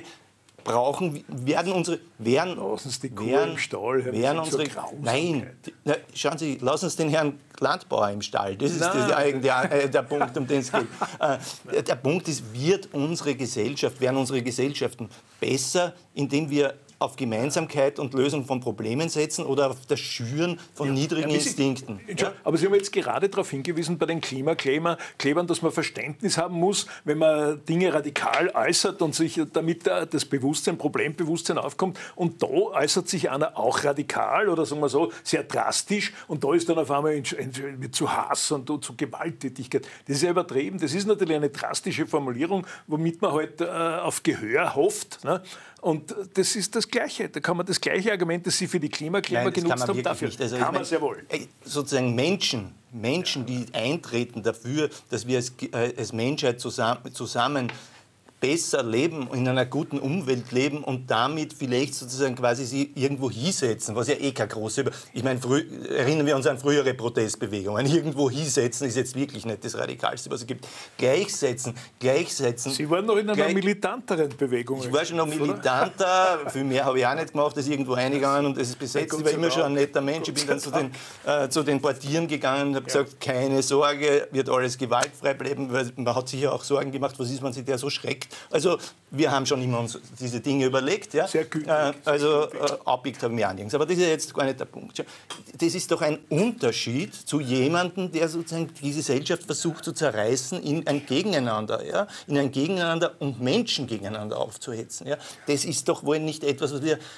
schauen Sie, lassen Sie den Herrn Landbauer im Stall. Das ist der Punkt, um den es geht. Der Punkt ist, werden unsere Gesellschaften besser, indem wir auf Gemeinsamkeit und Lösung von Problemen setzen oder auf das Schüren von niedrigen Instinkten. Ja? Aber Sie haben jetzt gerade darauf hingewiesen, bei den Klimaklebern, dass man Verständnis haben muss, wenn man Dinge radikal äußert und sich damit das Problembewusstsein aufkommt. Und da äußert sich einer auch radikal oder sagen wir so, sehr drastisch. Und da ist dann auf einmal zu Hass und zu Gewalttätigkeit. Das ist ja übertrieben. Das ist natürlich eine drastische Formulierung, womit man halt auf Gehör hofft. Ne? Und das ist das Gleiche. Da kann man das gleiche Argument, das Sie für die Klimakleber genutzt haben, dafür. Also kann man sehr wohl. Sozusagen Menschen, die eintreten dafür, dass wir als Menschheit zusammen besser leben, in einer guten Umwelt leben und damit vielleicht sozusagen quasi sie irgendwo hinsetzen, was ja eh keine große... Ich meine, erinnern wir uns an frühere Protestbewegungen. Irgendwo hinsetzen ist jetzt wirklich nicht das Radikalste, was es gibt. Gleichsetzen. Sie waren noch in einer militanteren Bewegung. Ich war schon noch militanter, viel mehr habe ich auch nicht gemacht, als irgendwo eingegangen und es ist besetzt. Ich war immer schon ein netter Mensch. Ich bin dann zu den Portieren gegangen und habe gesagt, keine Sorge, wird alles gewaltfrei bleiben, weil man hat sich ja auch Sorgen gemacht, was ist, wenn sich der so schreckt. Also wir haben schon immer uns diese Dinge überlegt. Ja? Sehr gütig. Abbiegt haben wir auch nirgends. Aber das ist ja jetzt gar nicht der Punkt. Das ist doch ein Unterschied zu jemandem, der sozusagen die Gesellschaft versucht zu zerreißen in ein Gegeneinander. Ja? In ein Gegeneinander und Menschen gegeneinander aufzuhetzen. Ja? Das ist doch wohl nicht etwas, was wir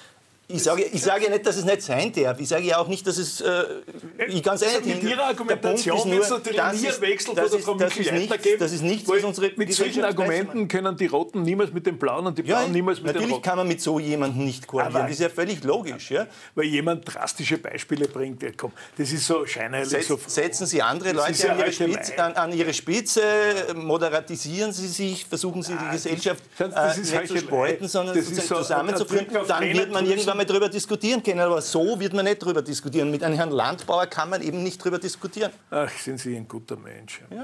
Ich sage ja nicht, dass es nicht sein darf. Ich sage ja auch nicht, dass es... ganz ehrlich, mit Ihrer Argumentation wird es natürlich nie einen Wechsel von der Frau Michel-Leitner geben. Das ist nichts, was unsere mit solchen Argumenten können die Roten niemals mit den Blauen und die Blauen niemals mit den Roten. Natürlich kann man mit so jemandem nicht koalieren. Das ist ja völlig logisch. Ja? Weil jemand drastische Beispiele bringt. Komm, das ist so scheinheilig. Setzen Sie andere Leute an ihre Spitze, moderatisieren Sie sich, versuchen Sie die Gesellschaft nicht zu spalten, sondern zusammenzuführen. Dann wird man irgendwann mal darüber diskutieren können, aber so wird man nicht darüber diskutieren. Mit einem Herrn Landbauer kann man eben nicht darüber diskutieren. Ach, sind Sie ein guter Mensch. Ja.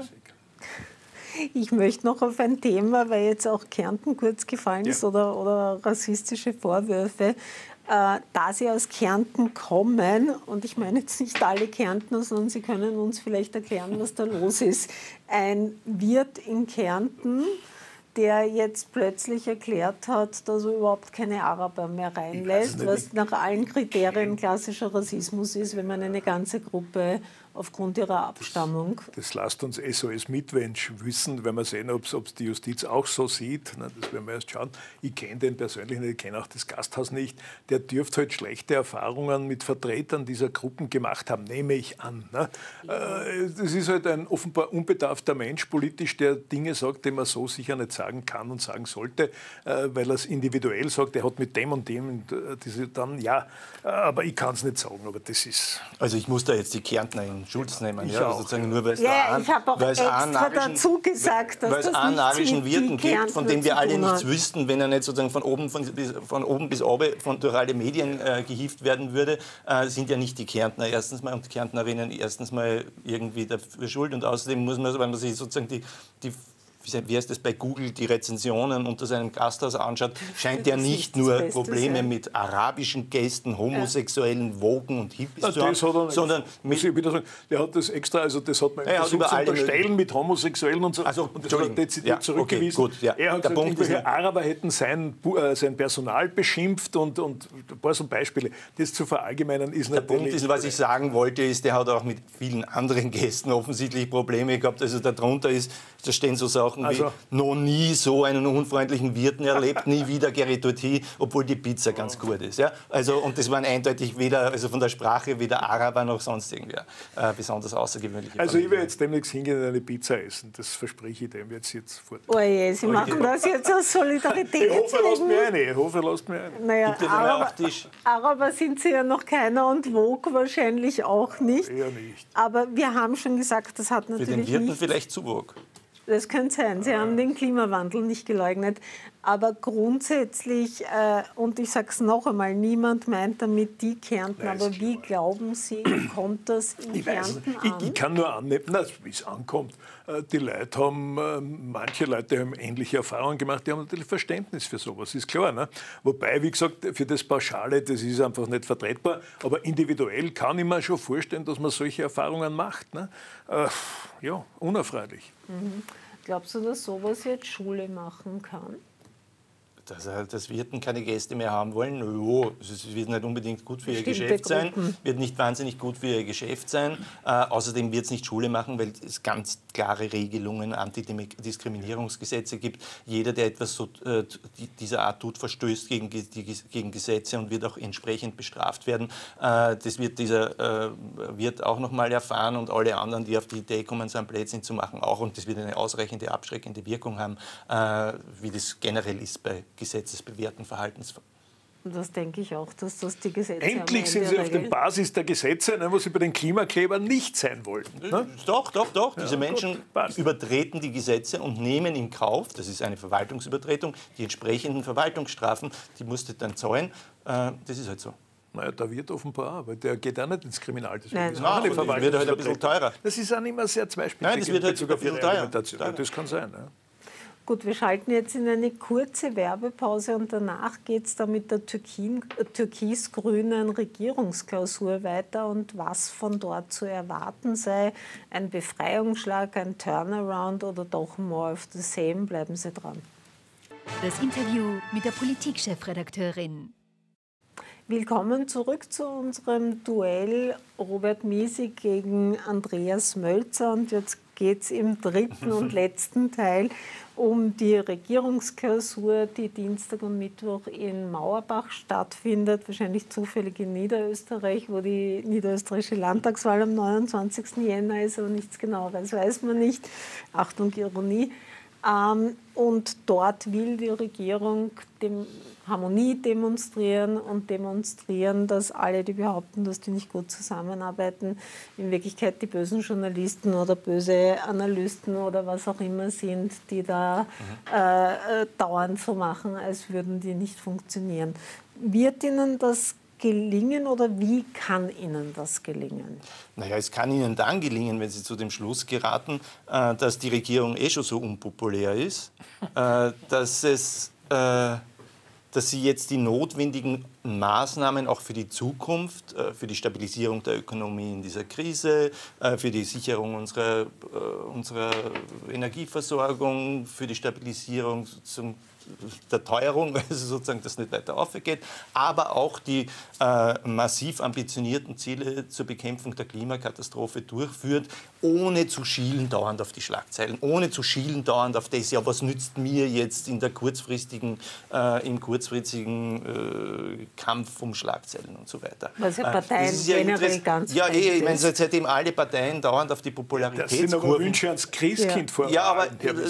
Ich möchte noch auf ein Thema, weil jetzt auch Kärnten kurz gefallen ist oder rassistische Vorwürfe. Da Sie aus Kärnten kommen, und ich meine jetzt nicht alle Kärntner, sondern Sie können uns vielleicht erklären, was da los ist. Ein Wirt in Kärnten, der jetzt plötzlich erklärt hat, dass er überhaupt keine Araber mehr reinlässt, was nach allen Kriterien klassischer Rassismus ist, wenn man eine ganze Gruppe aufgrund ihrer Abstammung. Das lasst uns SOS Mitmensch wissen, wenn wir sehen, ob es die Justiz auch so sieht. Das werden wir erst schauen. Ich kenne den persönlich nicht, ich kenne auch das Gasthaus nicht. Der dürfte halt schlechte Erfahrungen mit Vertretern dieser Gruppen gemacht haben, nehme ich an. Das ist halt ein offenbar unbedarfter Mensch politisch, der Dinge sagt, die man so sicher nicht sagen kann und sagen sollte, weil er es individuell sagt, er hat mit dem und dem dann, ja, aber ich kann es nicht sagen, aber das ist... Also ich muss da jetzt die Kärntner in Schutz nehmen, ich habe auch extra dazu gesagt, dass es einen arischen Wirten gibt, von dem wir alle nichts wüssten, wenn er nicht sozusagen von oben bis oben durch alle Medien gehievt werden würde, sind ja nicht die Kärntner erstens mal und die Kärntnerinnen erstens mal irgendwie dafür schuld. Und außerdem muss man, wenn man sich sozusagen wie heißt das bei Google, die Rezensionen unter seinem Gasthaus anschaut, scheint er nicht nur Probleme mit arabischen Gästen, Homosexuellen, Woken und Hippies zu haben, sondern mit... Ich wieder sagen, der hat das extra, also das hat man versucht zu unterstellen mit Homosexuellen und so. Also, und das hat dezidiert zurückgewiesen. Okay, gut, ja. Er hat gesagt, irgendwelche Araber hätten sein Personal beschimpft und ein paar so Beispiele. Das zu verallgemeinern ist natürlich... Der Punkt ist, was ich sagen wollte, ist, der hat auch mit vielen anderen Gästen offensichtlich Probleme gehabt. Also darunter da stehen so Sachen wie noch nie so einen unfreundlichen Wirten erlebt, nie wieder Gerituti, obwohl die Pizza ganz gut ist. Ja? Also, und das waren eindeutig weder, also von der Sprache, weder Araber noch sonst irgendwer besonders außergewöhnliche. Also ich werde jetzt demnächst hingehen und eine Pizza essen, das verspreche ich dem jetzt fort. Oh je, Sie machen das jetzt aus Solidarität. Ich hoffe, er lasst mir eine. Naja, Araber sind Sie ja noch keiner und Vogue wahrscheinlich auch nicht. Eher nicht. Aber wir haben schon gesagt, das hat natürlich für den Wirten vielleicht zu Vogue. Das könnte sein. Sie haben den Klimawandel nicht geleugnet. Aber grundsätzlich, und ich sage es noch einmal, niemand meint damit die Kärnten. Aber wie glauben Sie, kommt das in Kärnten an? Ich kann nur annehmen, wie es ankommt. Die Leute haben, manche Leute haben ähnliche Erfahrungen gemacht, die haben natürlich Verständnis für sowas, ist klar. Ne? Wobei, wie gesagt, für das Pauschale, das ist einfach nicht vertretbar. Aber individuell kann ich mir schon vorstellen, dass man solche Erfahrungen macht. Ne? Ja, unerfreulich. Mhm. Glaubst du, dass sowas jetzt Schule machen kann? Dass Wirten keine Gäste mehr haben wollen, es wird nicht unbedingt gut für ihr Geschäft sein, wird nicht wahnsinnig gut für ihr Geschäft sein. Außerdem wird es nicht Schule machen, weil es ganz klare Regelungen, Antidiskriminierungsgesetze gibt. Jeder, der etwas dieser Art tut, verstößt gegen Gesetze und wird auch entsprechend bestraft werden. Das wird dieser Wirt auch noch mal erfahren und alle anderen, die auf die Idee kommen, so ein Blödsinn zu machen, auch. Und das wird eine ausreichende abschreckende Wirkung haben, wie das generell ist bei gesetzesbewährten Verhaltensformen. Das denke ich auch, dass das die Gesetze Endlich sind sie auf der Basis der Gesetze, wo sie bei den Klimaklebern nicht sein wollten. Ne? Doch. Diese Menschen übertreten die Gesetze und nehmen in Kauf, das ist eine Verwaltungsübertretung, die entsprechenden Verwaltungsstrafen, die musst du dann zahlen. Das ist halt so. Naja, da wird offenbar auch, weil der geht auch nicht ins Kriminal. Das wird halt ein bisschen teurer. Das ist auch nicht mehr sehr zweispitzig. Nein, das wird halt sogar viel teurer. Das kann sein. Ja. Gut, wir schalten jetzt in eine kurze Werbepause und danach geht es dann mit der türkis-grünen Regierungsklausur weiter und was von dort zu erwarten sei. Ein Befreiungsschlag, ein Turnaround oder doch more of the same. Bleiben Sie dran. Das Interview mit der Politikchefredakteurin. Willkommen zurück zu unserem Duell Robert Miesig gegen Andreas Mölzer. Und jetzt geht es im dritten und letzten Teil um die Regierungsklausur, die Dienstag und Mittwoch in Mauerbach stattfindet, wahrscheinlich zufällig in Niederösterreich, wo die niederösterreichische Landtagswahl am 29. Jänner ist, aber nichts Genaueres weiß man nicht. Achtung, Ironie. Und dort will die Regierung Harmonie demonstrieren und demonstrieren, dass alle, die behaupten, dass die nicht gut zusammenarbeiten, in Wirklichkeit die bösen Journalisten oder böse Analysten oder was auch immer sind, die da dauernd so machen, als würden die nicht funktionieren. Wird Ihnen das gelingen oder wie kann Ihnen das gelingen? Naja, es kann Ihnen dann gelingen, wenn Sie zu dem Schluss geraten, dass die Regierung schon so unpopulär ist, dass Sie jetzt die notwendigen Maßnahmen auch für die Zukunft, für die Stabilisierung der Ökonomie in dieser Krise, für die Sicherung unserer Energieversorgung, für die Stabilisierung der Teuerung, weil es sozusagen das nicht weiter aufgeht, aber auch die massiv ambitionierten Ziele zur Bekämpfung der Klimakatastrophe durchführt, ohne zu schielen dauernd auf die Schlagzeilen, ohne zu schielen dauernd auf das, ja, was nützt mir jetzt im kurzfristigen Kampf um Schlagzeilen und so weiter. Was ja Parteien generell ganz ja, ich meine, seitdem alle Parteien dauernd auf die Popularitätskurven... Das sind aber Wünsche ans Christkind vor. Ja, aber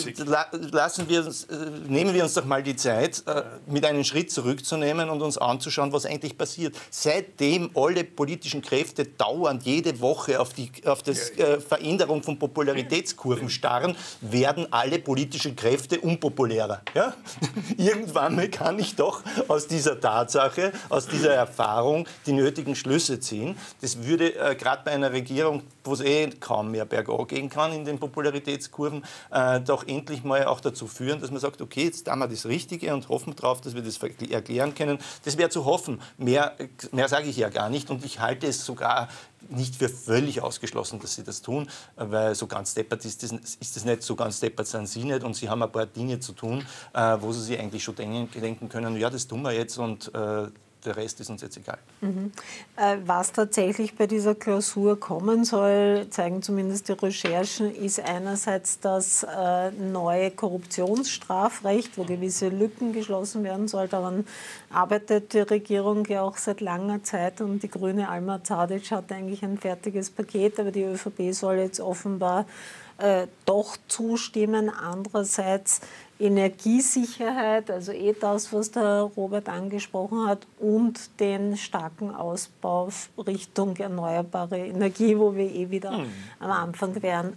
nehmen wir uns doch mal die Zeit, mit einem Schritt zurückzunehmen und uns anzuschauen, was eigentlich passiert. Seitdem alle politischen Kräfte dauernd jede Woche auf die Veränderung von Popularitätskurven starren, werden alle politischen Kräfte unpopulärer. Ja? Irgendwann mal kann ich doch aus dieser Tatsache, aus dieser Erfahrung die nötigen Schlüsse ziehen. Das würde gerade bei einer Regierung, wo es kaum mehr bergab gehen kann in den Popularitätskurven, doch endlich mal auch dazu führen, dass man sagt, okay, jetzt tun wir das Richtige und hoffen darauf, dass wir das erklären können. Das wäre zu hoffen. Mehr sage ich ja gar nicht und ich halte es sogar nicht für völlig ausgeschlossen, dass sie das tun, weil so ganz deppert ist das nicht, so ganz deppert sind sie nicht und sie haben ein paar Dinge zu tun, wo sie sich eigentlich schon denken können, ja, das tun wir jetzt und der Rest ist uns jetzt egal. Was tatsächlich bei dieser Klausur kommen soll, zeigen zumindest die Recherchen, ist einerseits das neue Korruptionsstrafrecht, wo gewisse Lücken geschlossen werden soll. Daran arbeitet die Regierung ja auch seit langer Zeit und die grüne Alma Zadic hat eigentlich ein fertiges Paket, aber die ÖVP soll jetzt offenbar doch zustimmen. Andererseits Energiesicherheit, also das, was der Robert angesprochen hat, und den starken Ausbau Richtung erneuerbare Energie, wo wir wieder am Anfang wären.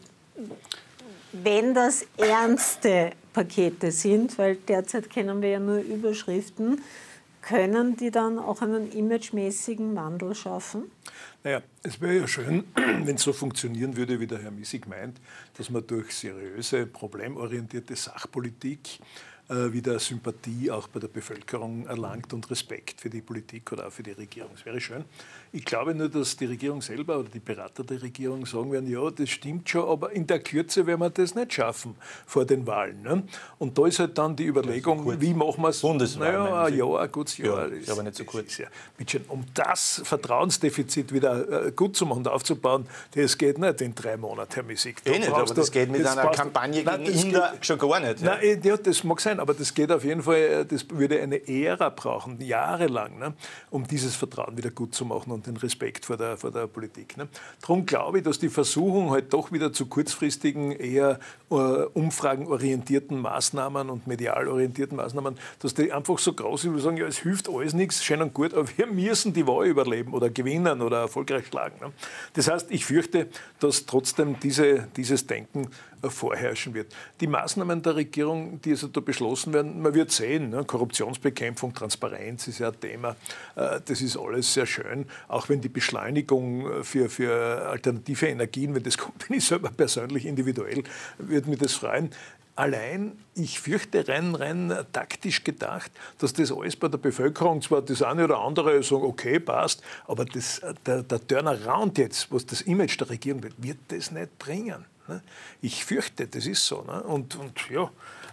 Wenn das ernste Pakete sind, weil derzeit kennen wir ja nur Überschriften, können die dann auch einen imagemäßigen Wandel schaffen? Naja, es wäre ja schön, wenn es so funktionieren würde, wie der Herr Miesig meint, dass man durch seriöse, problemorientierte Sachpolitik wieder Sympathie auch bei der Bevölkerung erlangt und Respekt für die Politik oder auch für die Regierung. Das wäre schön. Ich glaube nur, dass die Regierung selber oder die Berater der Regierung sagen werden, ja, das stimmt schon, aber in der Kürze werden wir das nicht schaffen vor den Wahlen. Ne? Und da ist halt dann die Überlegung, wie machen wir es? Bundeswahl. Naja, ein Jahr, ein gutes Jahr. Ja, ist aber nicht so kurz. Ja, um das Vertrauensdefizit wieder gut zu machen und aufzubauen, das geht nicht in 3 Monaten, Herr Miesig. Nicht, aber das geht mit einer Kampagne gegen Inder schon gar nicht. Ja? Nein, ja, das mag sein, aber das geht auf jeden Fall, das würde eine Ära brauchen, jahrelang, ne, um dieses Vertrauen wieder gut zu machen und den Respekt vor der Politik. Ne. Darum glaube ich, dass die Versuchung halt doch wieder zu kurzfristigen, eher umfragenorientierten Maßnahmen und medial orientierten Maßnahmen, dass die einfach so groß sind, wir sagen, ja, es hilft alles nichts, schön und gut, aber wir müssen die Wahl überleben oder gewinnen oder erfolgreich schlagen. Ne. Das heißt, ich fürchte, dass trotzdem dieses Denken vorherrschen wird. Die Maßnahmen der Regierung, die also da beschlossen werden, man wird sehen, ne? Korruptionsbekämpfung, Transparenz ist ja ein Thema, das ist alles sehr schön, auch wenn die Beschleunigung für alternative Energien, wenn das kommt, bin ich selber persönlich individuell, würde mich das freuen. Allein, ich fürchte rein taktisch gedacht, dass das alles bei der Bevölkerung zwar das eine oder andere sagen, okay, passt, aber der Turnaround jetzt, was das Image der Regierung wird das nicht bringen. Ich fürchte, das ist so. Und ja,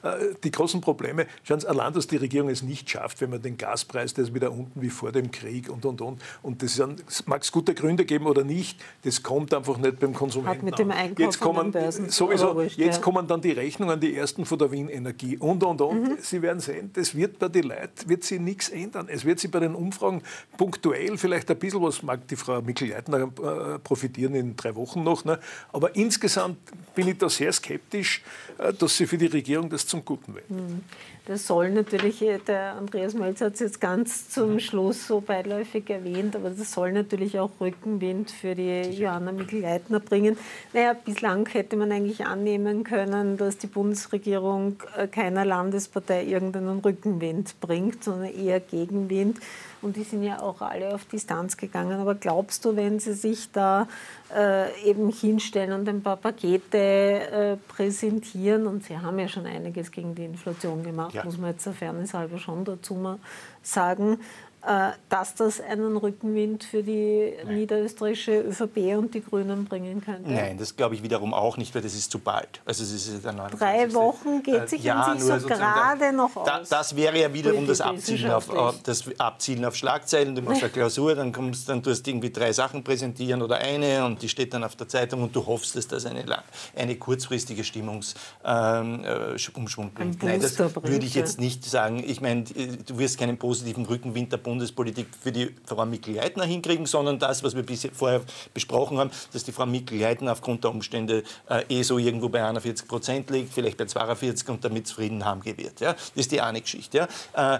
die großen Probleme, schauen Sie, allein, dass die Regierung es nicht schafft, wenn man den Gaspreis, der ist wieder unten wie vor dem Krieg und. Und das mag es gute Gründe geben oder nicht, das kommt einfach nicht beim Konsumenten hat mit dem Einkauf an den Börsen jetzt kommen dann die Rechnungen, die ersten von der Wien Energie und. Sie werden sehen, das wird bei den Leuten wird sich nichts ändern. Es wird sich bei den Umfragen punktuell vielleicht ein bisschen was, mag die Frau Mikl-Leitner profitieren in 3 Wochen noch, ne? Aber insgesamt bin ich da sehr skeptisch, dass sie für die Regierung das zum Guten will. Das soll natürlich, der Andreas Mölzer hat es jetzt ganz zum Schluss so beiläufig erwähnt, aber das soll natürlich auch Rückenwind für die Johanna Mikl-Leitner bringen. Naja, bislang hätte man eigentlich annehmen können, dass die Bundesregierung keiner Landespartei irgendeinen Rückenwind bringt, sondern eher Gegenwind. Und die sind ja auch alle auf Distanz gegangen. Aber glaubst du, wenn sie sich da eben hinstellen und ein paar Pakete präsentieren, und sie haben ja schon einiges gegen die Inflation gemacht, muss man jetzt der Fairness halber schon dazu mal sagen, dass das einen Rückenwind für die niederösterreichische ÖVP und die Grünen bringen könnte? Nein, das glaube ich wiederum auch nicht, weil das ist zu bald. Also es ist der 29. 3 Wochen geht sich an sich so gerade noch aus. Das wäre ja wiederum das Abzielen auf Schlagzeilen. Du machst eine Klausur, dann tust du irgendwie 3 Sachen präsentieren oder eine und die steht dann auf der Zeitung und du hoffst, dass das eine kurzfristige Stimmungsumschwung bringt. Nein, das würde ich jetzt nicht sagen. Ich meine, du wirst keinen positiven Rückenwind der Bundespolitik für die Frau Mikl-Leitner hinkriegen, sondern das, was wir vorher besprochen haben, dass die Frau Mikl-Leitner aufgrund der Umstände so irgendwo bei 41% liegt, vielleicht bei 42% und damit zufrieden haben wird. Ja? Das ist die eine Geschichte. Ja?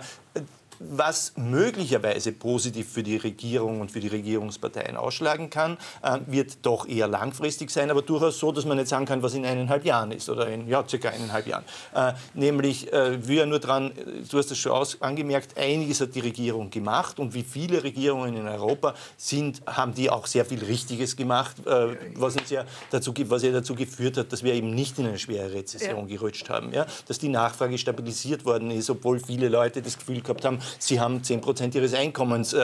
Was möglicherweise positiv für die Regierung und für die Regierungsparteien ausschlagen kann, wird doch eher langfristig sein, aber durchaus so, dass man nicht sagen kann, was in 1,5 Jahren ist oder in circa 1,5 Jahren. Nämlich, wir nur dran, du hast es schon angemerkt, einiges hat die Regierung gemacht und wie viele Regierungen in Europa haben die auch sehr viel Richtiges gemacht, was ja dazu geführt hat, dass wir eben nicht in eine schwere Rezession gerutscht haben. Ja? Dass die Nachfrage stabilisiert worden ist, obwohl viele Leute das Gefühl gehabt haben, sie haben 10% ihres Einkommens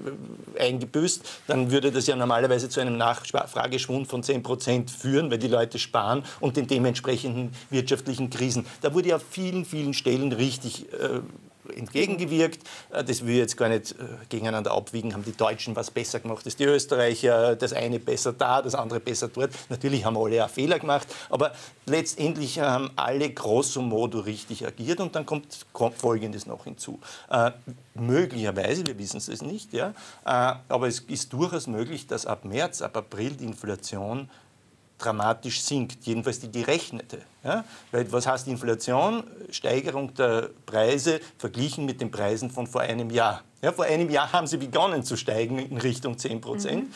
eingebüßt, dann würde das ja normalerweise zu einem Nachfrageschwund von 10% führen, weil die Leute sparen und den dementsprechenden wirtschaftlichen Krisen. Da wurde ja auf vielen, vielen Stellen richtig entgegengewirkt. Das will ich jetzt gar nicht gegeneinander abwiegen. Haben die Deutschen was besser gemacht als die Österreicher? Das eine besser da, das andere besser dort. Natürlich haben alle auch Fehler gemacht, aber letztendlich haben alle grosso modo richtig agiert und dann kommt Folgendes noch hinzu. Möglicherweise, wir wissen es nicht, ja, aber es ist durchaus möglich, dass ab März, ab April die Inflation dramatisch sinkt, jedenfalls die gerechnete. Ja? Weil was heißt Inflation? Steigerung der Preise verglichen mit den Preisen von vor einem Jahr. Ja, vor einem Jahr haben sie begonnen zu steigen in Richtung 10%.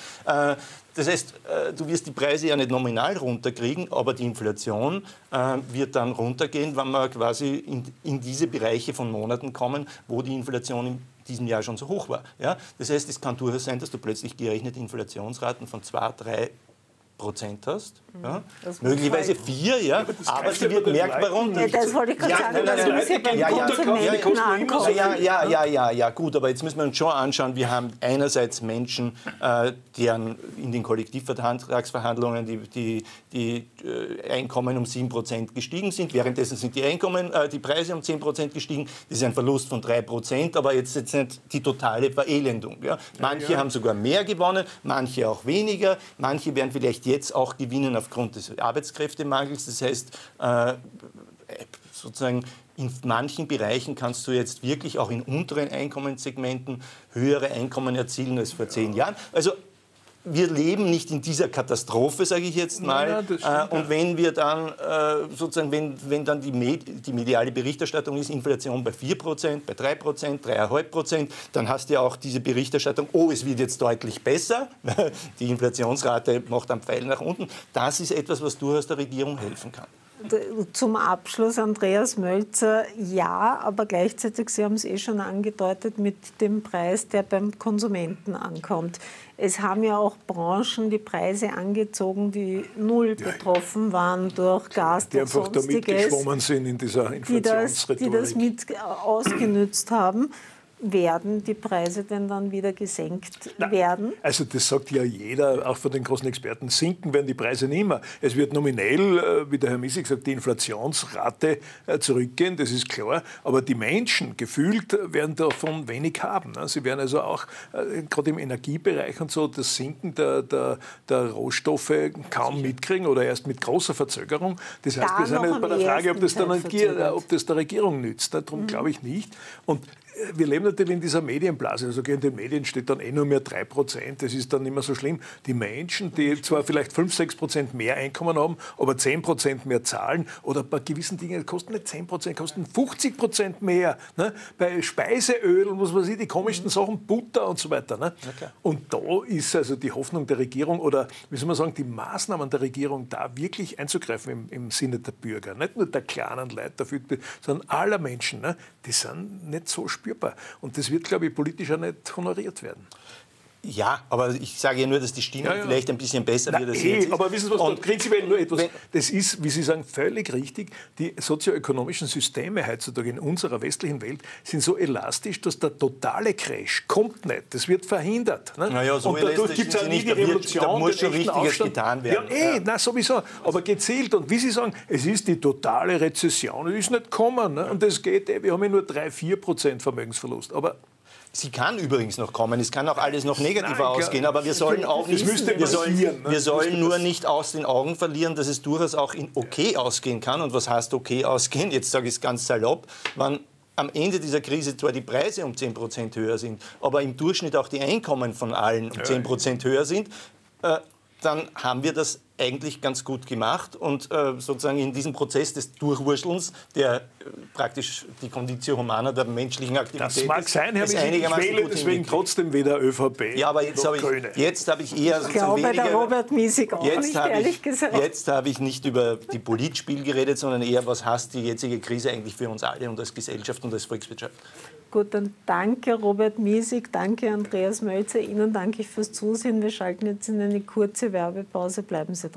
Das heißt, du wirst die Preise ja nicht nominal runterkriegen, aber die Inflation wird dann runtergehen, wenn wir quasi in diese Bereiche von Monaten kommen, wo die Inflation in diesem Jahr schon so hoch war. Ja? Das heißt, es kann durchaus sein, dass du plötzlich gerechnete Inflationsraten von 2-3% hast. Ja? Möglicherweise 4, ja, aber sie wird merkbar runter. Das wollte ich gerade sagen, das muss ja beim Konsumenten ankommen. Ja, gut, aber jetzt müssen wir uns schon anschauen, wir haben einerseits Menschen, deren in den Kollektivvertragsverhandlungen die Einkommen um 7% gestiegen sind, währenddessen sind die Preise um 10% gestiegen, das ist ein Verlust von 3%, aber jetzt nicht die totale Verelendung. Ja? Manche haben sogar mehr gewonnen, manche auch weniger, manche werden vielleicht jetzt auch gewinnen aufgrund des Arbeitskräftemangels. Das heißt, sozusagen in manchen Bereichen kannst du jetzt wirklich auch in unteren Einkommenssegmenten höhere Einkommen erzielen als vor 10 Jahren. Also wir leben nicht in dieser Katastrophe, sage ich jetzt mal. Und wenn wir dann sozusagen, wenn dann die mediale Berichterstattung ist, Inflation bei 4%, bei 3%, 3,5%, dann hast du ja auch diese Berichterstattung, oh, es wird jetzt deutlich besser, die Inflationsrate macht einen Pfeil nach unten. Das ist etwas, was durchaus der Regierung helfen kann. Zum Abschluss, Andreas Mölzer, ja, aber gleichzeitig, Sie haben es schon angedeutet, mit dem Preis, der beim Konsumenten ankommt. Es haben ja auch Branchen die Preise angezogen, die null betroffen waren durch Gas und die einfach da mitgeschwommen sind in dieser Inflationsrhetorik. Die das mit ausgenützt haben. werden die Preise denn dann wieder gesenkt werden? Also das sagt ja jeder, auch von den großen Experten, sinken werden die Preise nicht mehr. Es wird nominell, wie der Herr Missig sagt, die Inflationsrate zurückgehen, das ist klar. Aber die Menschen gefühlt werden davon wenig haben. Sie werden also auch, gerade im Energiebereich und so, das Sinken der Rohstoffe kaum mitkriegen oder erst mit großer Verzögerung. Das heißt, wir sind nicht bei der Frage, ob das der Regierung nützt. Darum glaube ich nicht. Und wir leben natürlich in dieser Medienblase. Also in den Medien steht dann nur mehr 3%. Das ist dann nicht mehr so schlimm. Die Menschen, die zwar vielleicht 5-6% mehr Einkommen haben, aber 10% mehr zahlen oder bei gewissen Dingen kosten nicht 10%, kosten 50% mehr. Ne? Bei Speiseöl und was weiß ich, die komischsten Sachen, Butter und so weiter. Ne? Okay. Und da ist also die Hoffnung der Regierung oder, wie soll man sagen, die Maßnahmen der Regierung, da wirklich einzugreifen im Sinne der Bürger. Nicht nur der kleinen Leute dafür, sondern aller Menschen. Ne? Die sind nicht so spürbar. Und das wird, glaube ich, politisch auch nicht honoriert werden. Ja, aber ich sage ja nur, dass die Stimmung vielleicht ein bisschen besser wird als jetzt ist. Aber wissen Sie was, prinzipiell nur etwas, das ist, wie Sie sagen, völlig richtig. Die sozioökonomischen Systeme heutzutage in unserer westlichen Welt sind so elastisch, dass der totale Crash kommt nicht. Das wird verhindert. Ne? Naja, so und dadurch gibt es auch nie die Revolution. Da muss schon Richtiges getan werden. Nein, sowieso. Aber gezielt. Und wie Sie sagen, es ist die totale Rezession. Es ist nicht gekommen. Ne? Und das geht, wir haben ja nur 3-4% Vermögensverlust. Aber sie kann übrigens noch kommen. Es kann auch alles noch negativer ausgehen. Aber wir sollen auch nicht, wir sollen nur nicht aus den Augen verlieren, dass es durchaus auch in okay ausgehen kann. Und was heißt okay ausgehen? Jetzt sage ich es ganz salopp. Wenn am Ende dieser Krise zwar die Preise um 10% höher sind, aber im Durchschnitt auch die Einkommen von allen um 10% höher sind, dann haben wir das eigentlich ganz gut gemacht und sozusagen in diesem Prozess des Durchwurschtelns, der praktisch die Conditio Humana der menschlichen Aktivität das mag sein, Herr Missig, ich wähle deswegen trotzdem wieder ÖVP. Ja, aber jetzt habe ich eher sozusagen weniger... der Robert Missig auch nicht, ehrlich gesagt. Jetzt habe ich nicht über die Politspiel geredet, sondern eher, was heißt die jetzige Krise eigentlich für uns alle und als Gesellschaft und als Volkswirtschaft. Gut, dann danke Robert Missig, danke Andreas Mölzer, Ihnen danke fürs Zusehen. Wir schalten jetzt in eine kurze Werbepause, bleiben Sie